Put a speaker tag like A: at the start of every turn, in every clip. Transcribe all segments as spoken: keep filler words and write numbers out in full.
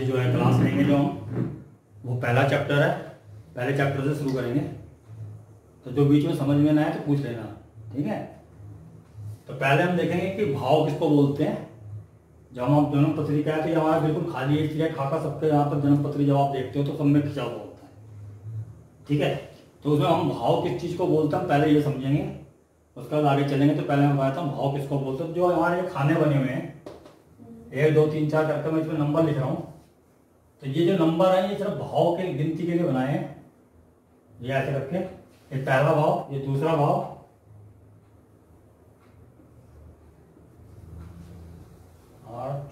A: जो है क्लास लेंगे जो हम, वो पहला चैप्टर है, पहले चैप्टर से शुरू करेंगे। तो जो बीच में समझ में ना आए तो पूछ लेना, ठीक है। तो पहले हम देखेंगे कि भाव किसको बोलते हैं। जब हम जन्म पत्री का है तो हमारा बिल्कुल खाली एक है, खाका सबके यहाँ पर जन्म पत्री जब आप देखते हो तो सब में खिंचा हुआ होता है, ठीक है। तो उसमें हम भाव किस चीज को बोलते हैं पहले ये समझेंगे, उसके बाद आगे चलेंगे। तो पहले मैं बताता हूँ भाव किसको बोलते हैं। जो हमारे ये खाने बने हुए हैं, एक दो तीन चार करके मैं इसमें नंबर लिख रहा हूँ। तो ये जो नंबर है ये सिर्फ भाव के गिनती के लिए बनाए हैं। ये ऐसे रखे, ये पहला भाव, ये दूसरा भाव, आठ,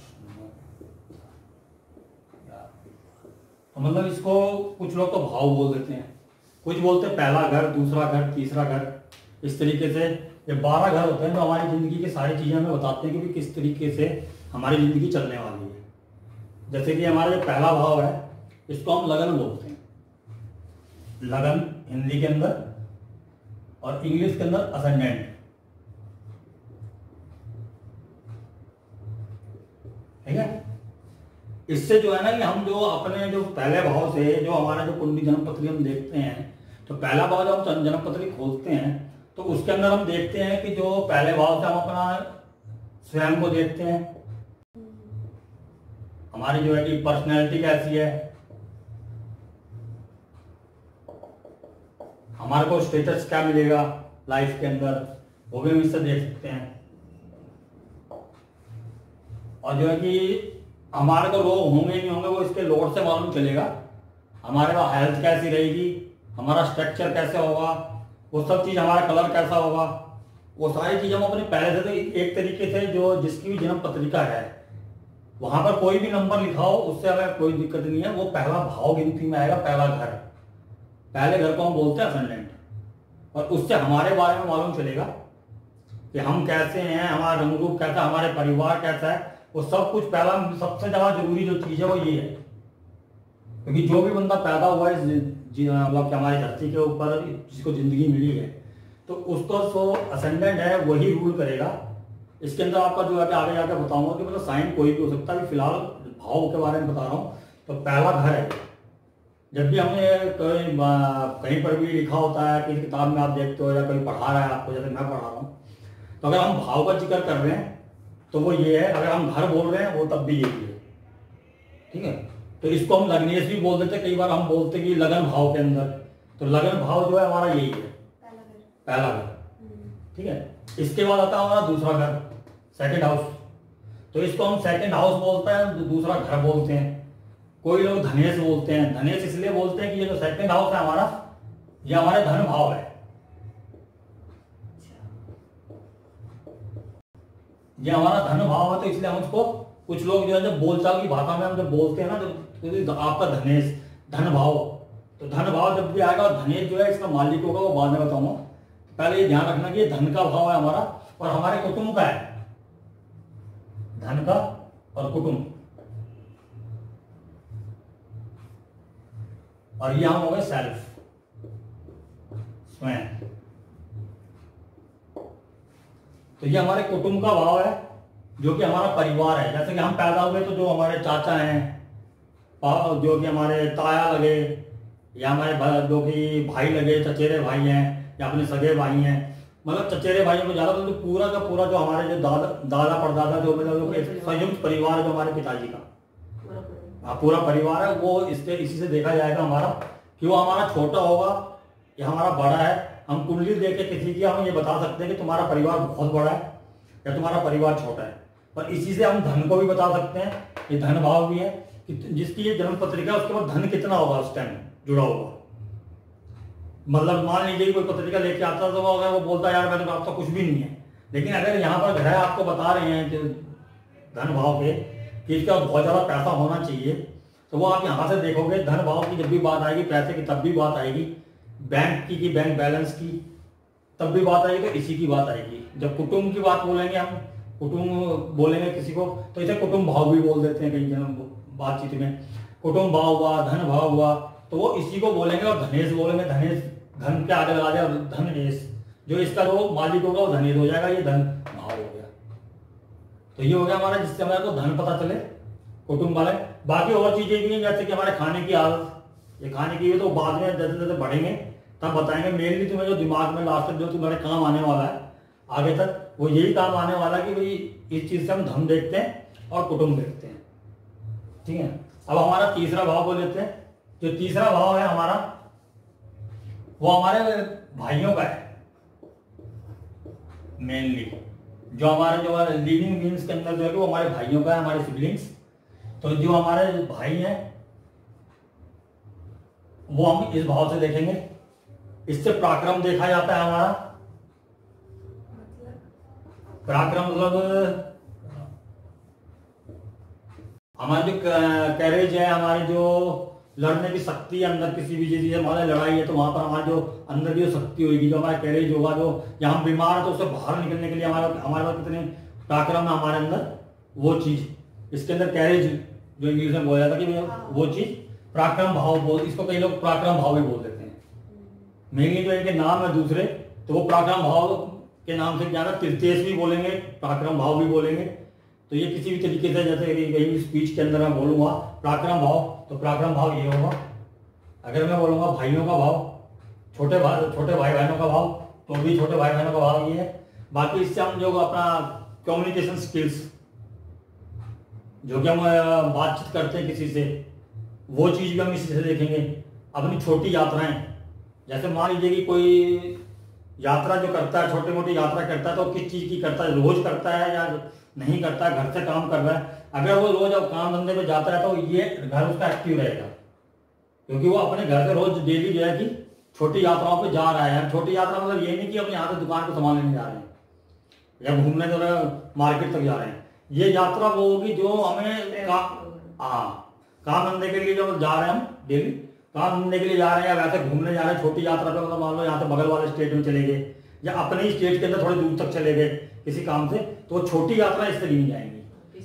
A: तो मतलब इसको कुछ लोग तो भाव बोल देते हैं, कुछ बोलते हैं पहला घर, दूसरा घर, तीसरा घर, इस तरीके से ये बारह घर होते हैं जो हमारी जिंदगी की सारी चीजें हमें बताते हैं कि किस तरीके से हमारी जिंदगी चलने वाली है। जैसे कि हमारा जो पहला भाव है इसको हम लगन बोलते हैं, लगन हिंदी के अंदर, और इंग्लिश के अंदर असेंडेंट, ठीक है। इससे जो है ना कि हम जो अपने जो पहले भाव से जो हमारा जो कुंडली जन्म पत्री हम देखते हैं, तो पहला भाव जब हम जन्म पत्री खोलते हैं तो उसके अंदर हम देखते हैं कि जो पहले भाव से हम अपना स्वयं को देखते हैं, हमारी जो है कि पर्सनैलिटी कैसी है, हमारे को स्टेटस क्या मिलेगा लाइफ के अंदर, वो भी हम इससे देख सकते हैं। और जो है कि हमारे को रोग होंगे नहीं होंगे वो इसके लोड से मालूम चलेगा। हमारे पास हेल्थ कैसी रहेगी, हमारा स्ट्रक्चर कैसे होगा, वो सब चीज, हमारा कलर कैसा होगा, वो सारी चीजें हम अपने पहले से तो एक तरीके से जो जिसकी भी जन्म पत्रिका है वहां पर कोई भी नंबर लिखा हो उससे हमें कोई दिक्कत नहीं है। वो पहला भाव गिनती में आएगा, पहला घर, पहले घर को हम बोलते हैं असेंडेंट। और उससे हमारे बारे में मालूम चलेगा कि हम कैसे हैं, हमारा रंग रूप कैसा है, हमारे परिवार कैसा है, वो सब कुछ पहला सबसे ज्यादा जरूरी जो चीज है वो ये है। क्योंकि जो भी बंदा पैदा हुआ है मतलब कि हमारी धरती के ऊपर जिसको जिंदगी मिली है, तो उसको जो असेंडेंट है वही रूल करेगा। इसके अंदर आपका जो है कि आगे जाकर बताऊंगा कि मतलब साइन कोई भी हो सकता है, फिलहाल भाव के बारे में बता रहा हूँ। तो पहला घर है, जब भी हमने कहीं कहीं पर भी लिखा होता है, किसी किताब में आप देखते हो या कोई पढ़ा रहा है आपको, जैसे मैं पढ़ा रहा हूँ, तो अगर हम भाव का जिक्र कर रहे हैं तो वो ये है, अगर हम घर बोल रहे हैं वो तब भी यही है, ठीक है। तो इसको हम लग्नेश भी बोल देते हैं, कई बार हम बोलते हैं कि लगन भाव के अंदर, तो लगन भाव जो है हमारा यही है, पहला घर, ठीक है। इसके बाद आता है हमारा दूसरा घर, सेकंड हाउस। तो इसको हम सेकंड हाउस बोलते हैं, दूसरा घर बोलते हैं। कोई लोग धनेश बोलते हैं। धनेश इसलिए बोलते हैं कि ये जो सेकंड हाउस है हमारा, ये हमारे धन भाव है, ये हमारा धन भाव है। तो इसलिए हम उसको, कुछ लोग जो है जब बोलचाल की भाषा में हम जब बोलते हैं ना, तो आपका धनेश, धन भाव, तो धन भाव जब भी आएगा, और धनेश जो है इसका मालिक होगा, वो बाद में बताऊंगा। पहले ये ध्यान रखना कि ये धन का भाव है हमारा, और हमारे कुटुंब का है, धन का और कुटुंब, और ये हम हो गए सेल्फ, स्वयं। तो ये हमारे कुटुंब का भाव है, जो कि हमारा परिवार है। जैसे कि हम पैदा हुए तो जो हमारे चाचा हैं, जो कि हमारे ताया लगे, या हमारे जो कि भाई लगे, चचेरे भाई हैं, या अपने सगे भाई हैं, मतलब चचेरे भाइयों को ज्यादा, तो पूरा का पूरा जो हमारे जो दादा दादा परदादा जो मतलब संयुक्त परिवार है जो हमारे पिताजी का, हाँ पूरा परिवार है, वो इससे इसी से देखा जाएगा हमारा कि वो हमारा छोटा होगा या हमारा बड़ा है। हम कुंडली देख के किसी की हम ये बता सकते हैं कि तुम्हारा परिवार बहुत बड़ा है या तुम्हारा परिवार छोटा है। पर इसी से हम धन को भी बता सकते हैं, ये धन भाव भी है कि जिसकी ये जन्म पत्रिका है उसके बाद धन कितना होगा उस टाइम जुड़ा होगा। मतलब मान लीजिए कोई पत्रिका लेके आता तो अगर वो बोलता है यार मैंने तो आपका कुछ भी नहीं है, लेकिन अगर यहाँ पर ग्रह आपको बता रहे हैं कि धन भाव के कि इसका बहुत ज्यादा पैसा होना चाहिए, तो वो आप यहाँ से देखोगे। धन भाव की जब भी बात आएगी, पैसे की तब भी बात आएगी, बैंक की, की बैंक बैलेंस की तब भी बात आएगी, तो इसी की बात आएगी। जब कुटुंब की बात बोलेंगे हम, कुटुंब बोलेंगे किसी को, तो इसे कुटुंब भाव भी बोल देते हैं कई जन बातचीत में। कुटुंब भाव हुआ, धन भाव हुआ, तो वो इसी को बोलेंगे। और धनेश बोलेंगे, धनेश धन के आगे लगा दिया, धनेश जो इसका जो मालिक होगा वो धनेश हो जाएगा, ये धन भाव हो गया। तो ये हो गया हमारा, जिससे हमारे को धन पता चले, कुटुंब वाले। बाकी और चीजें भी हैं जैसे कि हमारे खाने की आदत, ये खाने की तो बाद में जैसे जैसे बढ़ेंगे तब बताएंगे। मेनली तुम्हें जो दिमाग में लास्ट तक जो तुम्हारे काम आने वाला है आगे तक, वो यही काम आने वाला है कि भाई इस चीज से हम धन देखते हैं और कुटुंब देखते हैं। ठीक है, अब हमारा तीसरा भाव बोल लेते हैं। जो तीसरा भाव है हमारा वो हमारे भाइयों का है मेनली। जो हमारे जो लिविंग बीइंग्स के अंदर जो है वो हमारे भाइयों का है, हमारे सिबलिंग्स। तो जो हमारे भाई हैं वो हम इस भाव से देखेंगे। इससे पराक्रम देखा जाता है हमारा। पराक्रम मतलब हमारी जो कैरेज है, हमारी जो लड़ने की शक्ति है अंदर, किसी भी चीज हमारी लड़ाई है तो वहां पर हमारी जो अंदर की जो शक्ति होगी, जो हमारा कैरेज होगा, जो यहाँ हम बीमार है तो उससे बाहर निकलने के लिए हमारे हमारे पास कितने पराक्रम है हमारे अंदर, वो चीज इसके अंदर कैरेज जो इंग्लिश में बोला जाता है कि वो चीज पराक्रम भाव बोल, इसको कई लोग पराक्रम भाव भी बोल देते हैं। मेनली जो इनके नाम है दूसरे, तो वो पराक्रम भाव के नाम से ज्यादा तृतीयश भी बोलेंगे, पराक्रम भाव भी बोलेंगे। तो ये किसी भी तरीके से जैसे कहीं स्पीच के अंदर मैं बोलूंगा पराक्रम भाव, तो पराक्रम भाव ये होगा। अगर मैं बोलूंगा भाइयों का भाव, छोटे भाई छोटे भाई बहनों का भाव, तो भी छोटे भाई बहनों का भाव ये है। बाकी इससे हम जो अपना कम्युनिकेशन स्किल्स, जो कि हम बातचीत करते हैं किसी से, वो चीज भी हम इसी से देखेंगे। अपनी छोटी यात्राएं, जैसे मान लीजिए कि कोई यात्रा जो करता है, छोटी मोटी यात्रा करता है, तो किस चीज की करता है, रोज करता है या नहीं करता है, घर से काम कर रहा है। अगर वो रोज अब काम धंधे पे जाता है तो ये घर उसका एक्टिव रहेगा, क्योंकि वो अपने घर से रोज डेली जो है कि छोटी यात्राओं पे जा रहा है। छोटी यात्रा मतलब ये नहीं कि अपने यहाँ से दुकान को सामान लेने जा रहे हैं या घूमने जो है मार्केट तक जा रहे हैं। ये यात्रा वो होगी जो हमें का, हाँ काम धंधे के लिए जो जा रहे हैं, हम डेली काम धंधे के लिए जा रहे हैं या वैसे घूमने जा रहे हैं छोटी यात्रा पे, मतलब मान लो यहाँ से बगल वाले स्टेट में चले गए या अपने ही स्टेट के अंदर थोड़ी दूर तक चले गए किसी काम से, तो छोटी यात्रा इससे नहीं जाएंगी।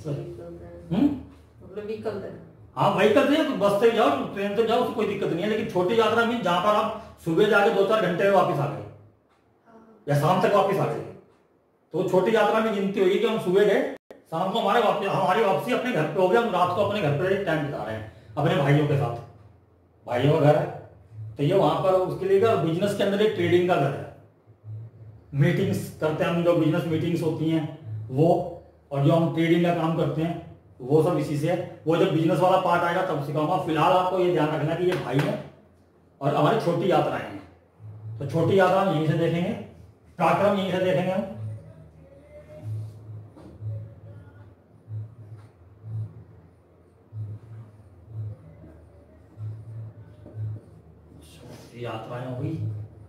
A: हाँ व्हीकल से, बस से जाओ, ट्रेन से जाओ, कोई दिक्कत नहीं है। लेकिन छोटी यात्रा में जहां पर आप सुबह जाके दो चार घंटे में वापस आ गए या शाम तक वापस आ गए, तो छोटी यात्रा में गिनती होगी कि हम सुबह गए, शाम को हमारे वापस हमारी वापसी अपने घर पे हो गया, हम रात को अपने घर पे टाइम बिता रहे हैं अपने भाइयों के साथ। भाइयों का घर है तो ये वहां पर उसके लिए बिजनेस के अंदर एक ट्रेडिंग का घर है। मीटिंग्स करते हैं हम, जो बिजनेस मीटिंग्स होती हैं वो, और जो हम ट्रेडिंग का काम करते हैं वो सब इसी से है। वो जब बिजनेस वाला पार्ट आएगा तब सिखाऊंगा। फिलहाल आपको ये ध्यान रखना कि ये भाई है और हमारी छोटी यात्राएं हैं, तो छोटी यात्रा हम यहीं से देखेंगे, पराक्रम यहीं से देखेंगे हम। छोटी यात्राएं हो गई।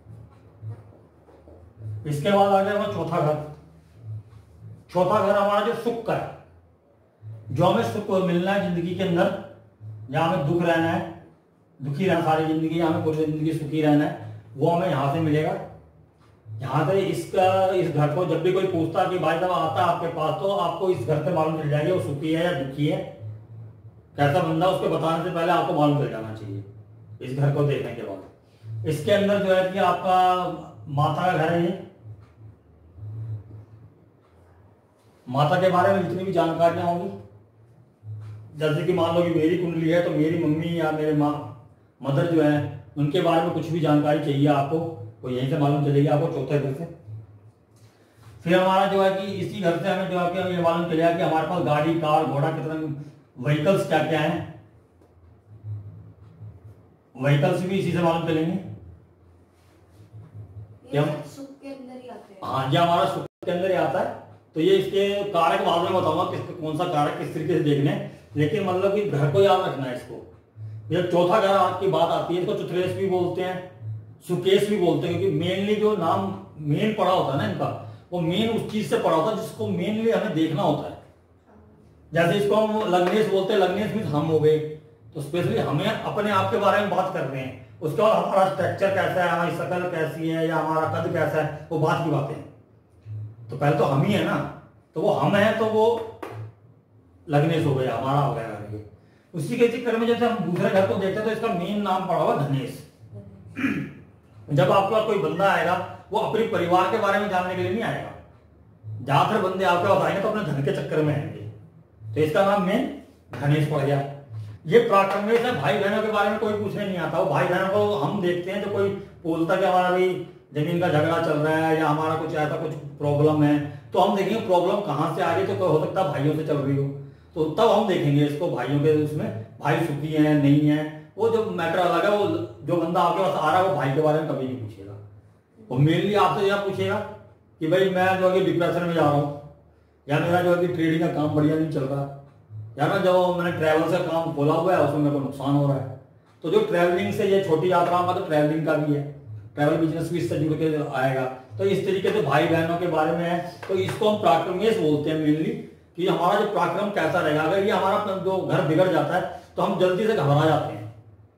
A: इसके बाद आ गया चौथा घर। चौथा घर हमारा जो सुख का है, जो हमें सुख मिलना है जिंदगी के अंदर, जहां हमें दुख रहना है, दुखी रहना सारी जिंदगी, हमें पूरी जिंदगी सुखी रहना है, वो हमें यहां से मिलेगा। यहां से इसका इस घर को जब भी कोई पूछता कि भाई साहब आता है आपके पास, तो आपको इस घर से मालूम चल जाएगी वो सुखी है या दुखी है, कैसा बंदा, उसके बताने से पहले आपको मालूम चल जाना चाहिए इस घर को देखने के बाद। इसके अंदर जो है कि आपका माता का घर है, ये माता के बारे में जितनी भी जानकारियां होंगी, जैसे कि मान लो कि मेरी कुंडली है तो मेरी मम्मी या मेरे माँ मदर जो है उनके बारे में कुछ भी जानकारी चाहिए आपको, तो यहीं से मालूम चलेगी आपको चौथे घर से। फिर हमारा जो है कि इसी घर से हमें जो है कि ये मालूम चलेगा कि हमारे पास गाड़ी, कार, घोड़ा, कितने व्हीकल्स क्या क्या हैं, व्हीकल्स भी इसी से मालूम चलेंगे।
B: सुख के अंदर ही आते हैं।
A: हाँ, ये हमारा सुख के अंदर ही आता है। तो ये इसके कारक बाद में बताऊंगा किसका कौन सा कारक किस तरीके से देखने, लेकिन मतलब कि घर को याद रखना है इसको। जब चौथा घर आपकी बात आती है, इसको चतुरेश भी बोलते हैं, सुकेश भी बोलते हैं, क्योंकि मेनली जो नाम मेन पड़ा होता है ना इनका, वो मेन उस चीज से पड़ा होता है जिसको मेनली हमें देखना होता है। जैसे इसको हम लग्नेश बोलते हैं, लग्नेश भी हम हो गए, तो स्पेशली हमें अपने आप के बारे में बात कर रहे हैं। उसके बाद हमारा स्ट्रक्चर कैसा है, हमारी शक्ल कैसी है या हमारा कद कैसा है, वो बात की बातें। तो पहले तो हम ही है ना, तो वो हम है तो वो लग्नेश हो गया, हमारा हो गया। उसी के चक्कर में जैसे हम दूसरे घर को देखते हैं तो इसका मेन नाम पड़ा हुआ धनेश। जब आपके पास कोई बंदा आएगा वो अपने परिवार के बारे में जानने के लिए नहीं आएगा, ज्यादातर बंदे आपके पास आएंगे तो अपने धन के चक्कर में आएंगे, तो इसका नाम मेन धनेश पड़ गया। ये पराक्रम है, भाई बहनों के बारे में कोई पूछने नहीं आता। वो भाई बहनों को हम देखते हैं तो कोई बोलता कि हमारा भी जमीन का झगड़ा चल रहा है या हमारा कुछ ऐसा कुछ प्रॉब्लम है, तो हम देखेंगे प्रॉब्लम कहाँ से आ रही है, तो हो सकता है भाइयों से चल रही हो, तो तब हम देखेंगे इसको भाइयों के उसमें भाई सुखी है नहीं है, वो जो मैटर अलग है। वो जो बंदा आपके पास आ रहा है वो भाई के बारे में कभी नहीं पूछेगा। वो मेनली आपसे यह पूछेगा कि भाई मैं जो है डिप्रेशन में जा रहा हूँ, या मेरा जो है कि ट्रेडिंग का काम बढ़िया नहीं चल रहा, या ना जो मैंने ट्रैवल से काम खोला हुआ है उसमें मेरे को नुकसान हो रहा है। तो जो ट्रैवलिंग से ये छोटी यात्रा में तो ट्रैवलिंग का भी है, ट्रैवल बिजनेस भी इससे जुड़ के आएगा। तो इस तरीके से भाई बहनों के बारे में है, तो इसको हम पराक्रमेश बोलते हैं मेनली, कि हमारा जो पराक्रम कैसा रहेगा। अगर ये हमारा जो घर बिगड़ जाता है तो हम जल्दी से घबरा जाते हैं,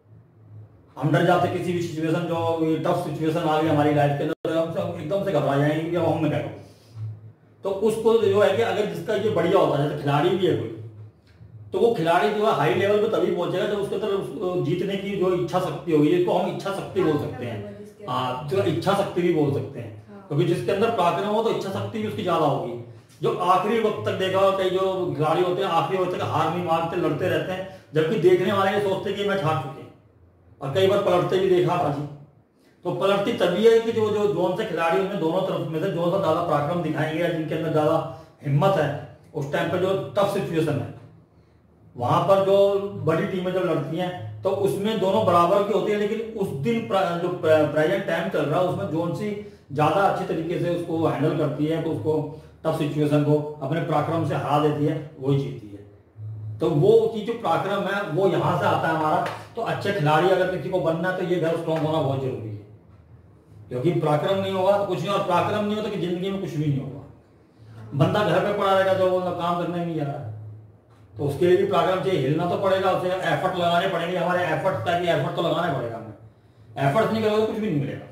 A: हम डर जाते हैं किसी भी सिचुएशन, जो टफ सिचुएशन आ गई हमारी लाइफ के अंदर, हम एकदम से घबरा जाएंगे कि अब हम क्या करें। तो उसको जो है कि अगर जिसका ये बढ़िया होता है, जैसे खिलाड़ी भी है कोई, तो वो खिलाड़ी जो है हाई लेवल पे तभी पहुंचेगा जब उसके अंदर जीतने की जो इच्छा शक्ति होगी, जिसको हम इच्छा शक्ति बोल सकते हैं। हाँ, जो इच्छा शक्ति भी बोल सकते हैं, क्योंकि जिसके अंदर पराक्रम हो तो इच्छा शक्ति भी उसकी ज्यादा होगी। जो आखिरी वक्त तक देखा, कई जो खिलाड़ी होते हैं आखिरी वक्त तक हार नहीं मानते, लड़ते रहते हैं, जबकि देखने वाले ये सोचते हैं कि मैच हार चुके हैं, और कई बार पलटते भी देखा बाजी। तो पलटती तभी है कि जो जो जोन से खिलाड़ी उनमें दोनों तरफ में से जो सा ज्यादा पराक्रम दिखाएंगे, जिनके अंदर ज्यादा हिम्मत है, उस टाइम पे जो टफ सिचुएशन है वहां पर जो बड़ी टीमें जब लड़ती हैं तो उसमें दोनों बराबर की होती है, लेकिन उस दिन जो प्रेजेंट टाइम चल रहा है उसमें जोन सी ज्यादा अच्छी तरीके से उसको हैंडल करती है, तो उसको टफ सिचुएशन को अपने पराक्रम से हरा देती है, वही जीतती है। तो वो चीज जो पराक्रम है वो यहाँ से आता है हमारा। तो अच्छे खिलाड़ी अगर किसी को बनना है तो ये घर स्ट्रॉन्ग होना बहुत जरूरी है, क्योंकि पराक्रम नहीं होगा तो कुछ नहीं, और पराक्रम नहीं होता कि जिंदगी में कुछ भी नहीं होगा। बंदा घर पे पड़ा रहेगा जो वो काम करने नहीं जा रहा है, तो उसके लिए भी पराक्रम चाहिए, हिलना तो पड़ेगा, उसे एफर्ट लगाने पड़ेंगे, हमारे एफर्ट का भी एफर्ट तो लगाना पड़ेगा हमें। एफर्ट नहीं करोगे तो कुछ भी नहीं मिलेगा।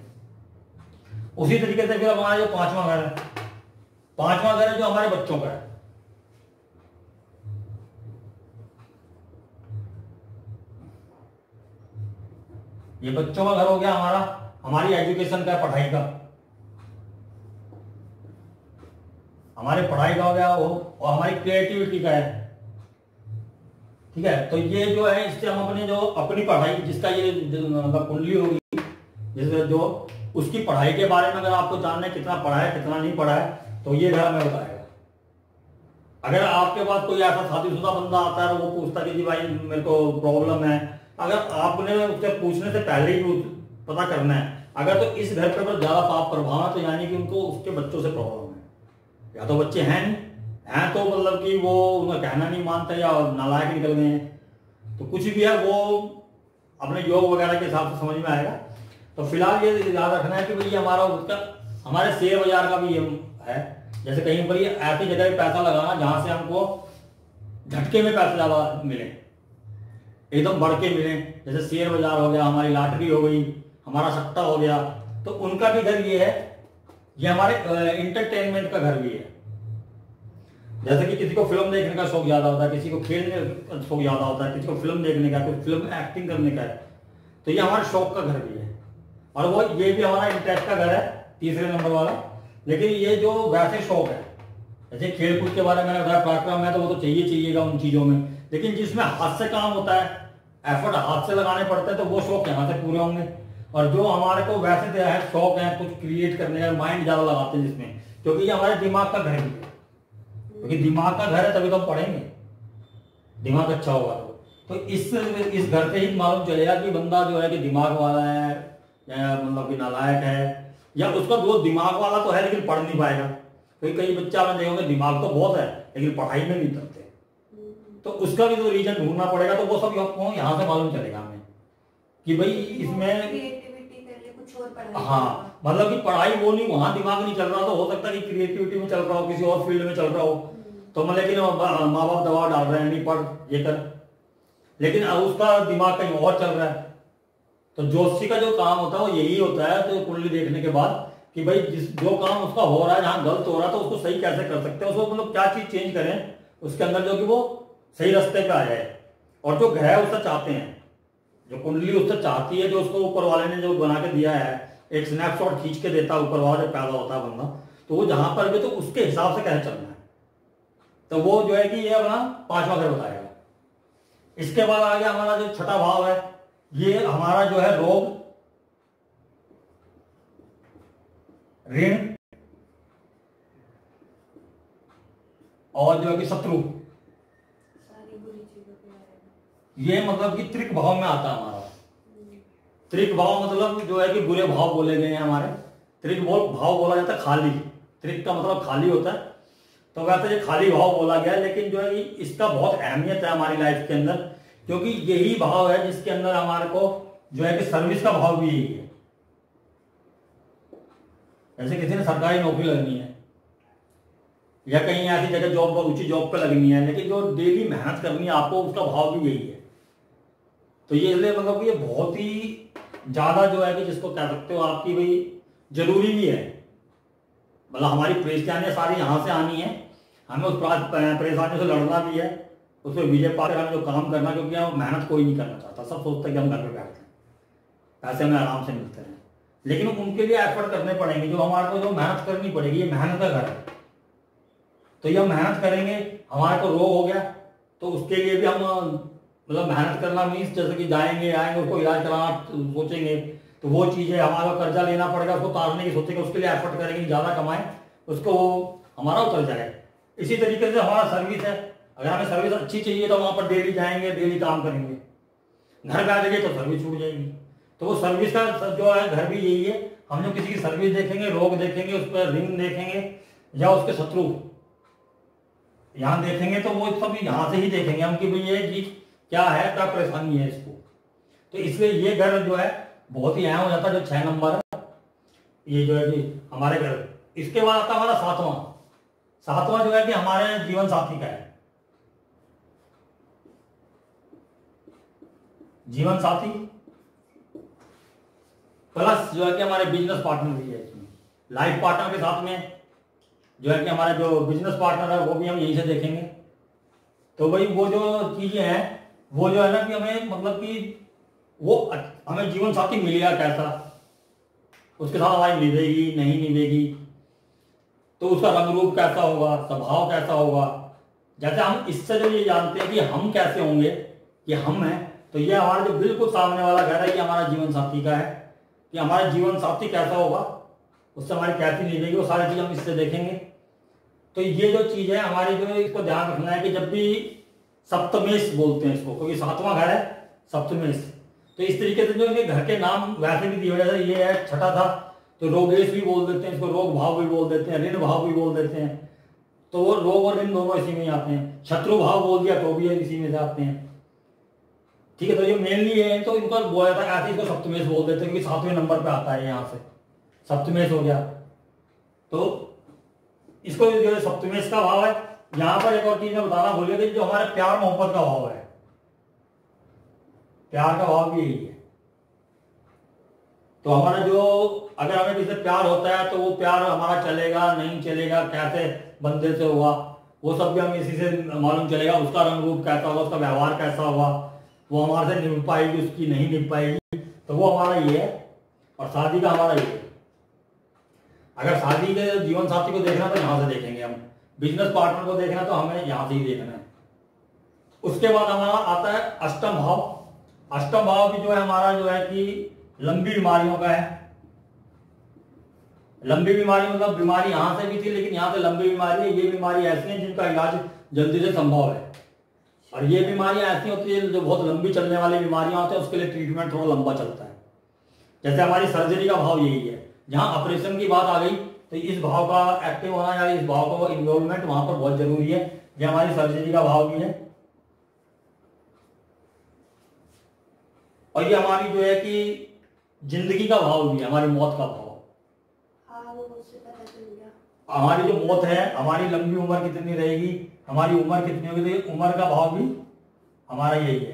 A: उसी तरीके से फिर हमारा जो पांचवा घर है, पांचवा घर है जो हमारे बच्चों का है। ये बच्चों का घर हो गया हमारा, हमारी एजुकेशन का, पढ़ाई का, हमारे पढ़ाई का हो गया वो, और हमारी क्रिएटिविटी का है। ठीक है, तो ये जो है इससे हम अपने जो अपनी पढ़ाई, जिसका ये कुंडली होगी, जिसमें जो उसकी पढ़ाई के बारे में अगर आपको जानना है कितना पढ़ा है कितना नहीं पढ़ा है, तो ये घर हमें बताएगा। अगर आपके पास कोई ऐसा शादीशुदा बंदा आता है तो वो पूछता कि जी भाई मेरे को प्रॉब्लम है, अगर आपने उससे पूछने से पहले ही पता करना है, अगर तो इस घर पर ज्यादा पाप प्रभाव है तो यानी कि उनको उसके बच्चों से प्रॉब्लम है, या तो बच्चे हैं नहीं हैं, तो मतलब कि वो उनका कहना नहीं मानते या नालायक निकल गए हैं, तो कुछ भी है वो अपने योग वगैरह के हिसाब से समझ में आएगा। तो फिलहाल ये याद रखना है कि भाई हमारा उसका हमारे शेयर बाजार का भी ये है, जैसे कहीं पर ये ऐसी जगह पे पैसा लगाना जहां से हमको झटके में पैसे ज्यादा मिले, एकदम बढ़ के मिले, जैसे शेयर बाजार हो गया, हमारी लॉटरी हो गई, हमारा सट्टा हो गया, तो उनका भी घर ये है। ये हमारे इंटरटेनमेंट का घर भी है, जैसे कि किसी को फिल्म देखने का शौक ज्यादा होता है, किसी को खेलने का शौक ज्यादा होता है, किसी को फिल्म देखने का, कोई फिल्म में एक्टिंग करने का है, तो ये हमारे शौक का घर भी है। और वो ये भी हमारा इंटरेस्ट का घर है, तीसरे नंबर वाला। लेकिन ये जो वैसे शौक है, जैसे खेल कूद के बारे में मैंने बताया, पराक्रम है तो वो तो चाहिए चाहिएगा उन चीजों में, लेकिन जिसमें हाथ से काम होता है, एफर्ट हाथ से लगाने पड़ते हैं, तो वो शौक यहाँ से पूरे होंगे। और जो हमारे को वैसे है शौक है कुछ क्रिएट करने का, माइंड ज्यादा लगाते हैं जिसमें, क्योंकि ये हमारे दिमाग का घर भी है, क्योंकि दिमाग का घर है तभी तो हम पढ़ेंगे, दिमाग अच्छा होगा तो तो इस इस घर से ही मालूम चलेगा कि बंदा जो है कि दिमाग वाला है या मतलब कि नालायक है, या उसका वो दिमाग वाला तो है लेकिन पढ़ नहीं पाएगा। क्योंकि कई बच्चा में देखोगे दिमाग तो बहुत है लेकिन पढ़ाई में नहीं करते, तो उसका भी तो रीजन ढूंढना पड़ेगा। तो वो सब आपको यहाँ से मालूम चलेगा हमें कि भाई इसमें हाँ, मतलब कि पढ़ाई वो नहीं, वहां दिमाग नहीं चल रहा, तो हो सकता है कि क्रिएटिविटी में चल रहा हो, किसी और फील्ड में चल रहा हो, तो मतलब लेकिन माँ बाप दबाव डाल रहे हैं नहीं पढ़ ये कर, लेकिन उसका दिमाग कहीं और चल रहा है। तो ज्योतिषी का जो काम होता है वो यही होता है, तो कुंडली देखने के बाद कि भाई जिस जो काम उसका हो रहा है, जहाँ गलत हो रहा है, तो उसको सही कैसे कर सकते हैं, उसको मतलब क्या चीज चेंज करें उसके अंदर जो कि वो सही रास्ते पे आ जाए। और जो ग्रह उसका चाहते हैं, जो कुंडली उससे चाहती है, जो उसको ऊपर वाले ने जो बना के दिया है, एक स्नैपशॉट खींच के देता है ऊपर वाला जब पैदा होता है बंदा, तो वो जहां पर भी तो उसके हिसाब से कैसे चलना है, तो वो जो है कि ये अपना पांचवा घर बताएगा। इसके बाद आ गया हमारा जो छठा भाव है, ये हमारा जो है रोग, ऋण और जो है कि शत्रु।
B: सारी बुरी चीजों के बारे में।
A: ये मतलब कि त्रिक भाव में आता है हमारा। त्रिक भाव मतलब जो है कि बुरे भाव बोले गए हैं हमारे। त्रिक भाव बोला जाता है खाली, त्रिक का मतलब खाली होता है, तो वैसे ये खाली भाव बोला गया है। लेकिन जो है इसका बहुत अहमियत है हमारी लाइफ के अंदर, क्योंकि यही भाव है जिसके अंदर हमारे को जो है कि सर्विस का भाव भी यही है। जैसे किसी ने सरकारी नौकरी लगनी है या कहीं ऐसी जगह जॉब पर ऊंची जॉब पे लगनी है, लेकिन जो डेली मेहनत करनी है आपको, उसका भाव भी यही है। तो ये इसलिए मतलब ये बहुत ही ज्यादा जो है कि जिसको कह सकते हो आपकी भाई जरूरी भी है। मतलब हमारी परेशानियां सारी यहाँ से आनी है, हमें उस परेशानियों से लड़ना भी है, उसमें विजय पाकर हमें जो काम करना, क्योंकि हम मेहनत कोई नहीं करना चाहता। सब सोचते हैं कि हम घर पे बैठते हैं, पैसे हमें आराम से मिलते हैं, लेकिन उनके लिए एफर्ट करने पड़ेंगे। जो हमारे को जो मेहनत करनी पड़ेगी, ये मेहनत का घर है। तो ये हम मेहनत करेंगे, हमारे को रोग हो गया तो उसके लिए भी हम मतलब मेहनत करना मीन्स जैसे कि जाएंगे आएंगे, उसको इलाज कराना सोचेंगे, तो वो चीज़ें हमारा कर्जा लेना पड़ेगा, उसको तारने की सोचेंगे, उसके लिए एफर्ट करेंगे, ज़्यादा कमाएं, उसको हमारा उतर जाए। इसी तरीके से हमारा सर्विस है, अगर हमें सर्विस अच्छी चाहिए तो वहाँ पर डेली जाएंगे, डेली काम करेंगे। घर बैठ गए तो सर्विस छूट जाएगी। तो वो सर्विस का जो है घर भी यही है, हम जो किसी की सर्विस देखेंगे, रोग देखेंगे, उस पर ऋण देखेंगे या उसके शत्रु यहाँ देखेंगे, तो वो सब यहाँ से ही देखेंगे हम कि भाई ये चीज क्या है, क्या परेशानी है इसको। तो इसलिए ये घर जो है बहुत ही अहम हो जाता है, जो छह नंबर है ये जो है कि हमारे घर। इसके बाद आता है हमारा सातवां। सातवां जो है कि हमारे जीवन साथी का है। जीवन साथी प्लस जो है कि हमारे बिजनेस पार्टनर भी है इसमें। लाइफ पार्टनर के साथ में जो है कि हमारे जो बिजनेस पार्टनर है वो भी हम यहीं से देखेंगे। तो भाई वो जो चीजें हैं वो जो है ना कि हमें मतलब कि वो हमें जीवन साथी मिलेगा कैसा, उसके साथ हमारी निभेगी नहीं निभेगी, तो उसका रंग रूप कैसा होगा, स्वभाव कैसा होगा। जैसे हम इससे जो ये जानते हैं कि हम कैसे होंगे, कि हम हैं, तो ये हमारा जो बिल्कुल सामने वाला घर है ये हमारा जीवन साथी का है कि हमारा जीवन साथी कैसा होगा, उससे हमारी कैसी निभेगी, वो सारी चीज हम इससे देखेंगे। तो ये जो चीज है हमारी जो इसको ध्यान रखना है कि जब भी सप्तमेश बोलते हैं इसको, क्योंकि सातवां घर है सप्तमेश, तो इस तरीके से जो है घर के नाम वैसे भी दिए हुए, ये है छठा था तो रोगेश भी बोल देते हैं इसको, रोग भाव भी बोल देते हैं, ऋण भाव भी बोल देते हैं, तो वो रोग और ऋण दोनों इसी में आते हैं। शत्रु भाव बोल दिया तो भी इसी में से आते हैं। ठीक है, तो ये मेनली है, तो इनको बोला जाता है ऐसे, इसको सप्तमेश बोल देते हैं क्योंकि सातवें नंबर पे आता है, यहाँ से सप्तमेश हो गया। तो इसको जो है सप्तमेश का भाव है। यहां पर एक और चीज मैं बताना भूल गया, जो हमारे प्यार मोहब्बत का भाव है, प्यार का भाव भी यही है। तो हमारा जो अगर हमें किसी से प्यार होता है तो वो प्यार हमारा चलेगा नहीं चलेगा, कैसे बंदे से हुआ, वो सब भी हम इसी से मालूम चलेगा। उसका रंग रूप कैसा होगा, उसका व्यवहार कैसा होगा, वो हमारे से निभ पाएगी उसकी नहीं निभ पाएगी, तो वो हमारा ये है। और शादी का हमारा ये है। अगर शादी के जीवन साथी को देखना तो यहां से देखेंगे हम, बिजनेस पार्टनर को देखना तो हमें यहां से ही देखना है। उसके बाद हमारा आता है अष्टम भाव। अष्टम भाव भी जो है हमारा जो है कि लंबी बीमारियों का है। लंबी बीमारी मतलब बीमारी यहां से भी थी लेकिन यहां से लंबी बीमारी है। ये बीमारी ऐसी है जिनका इलाज जल्दी से संभव है, और ये बीमारियां ऐसी होती है जो बहुत लंबी चलने वाली बीमारियां होती है, उसके लिए ट्रीटमेंट थोड़ा लंबा चलता है। जैसे हमारी सर्जरी का भाव यही है। जहां ऑपरेशन की बात आ गई तो इस भाव का एक्टिव होना या इस भाव का इन्वॉल्वमेंट वहां पर बहुत जरूरी है। ये हमारी सर्जरी का भाव भी है। और ये हमारी जो है कि जिंदगी का भाव भी है, हमारी मौत का भाव।
B: हाँ, वो मुझसे पता चल गया।
A: हमारी जो मौत है, हमारी लंबी उम्र कितनी रहेगी, हमारी उम्र कितनी होगी, तो उम्र का भाव भी हमारा यही है।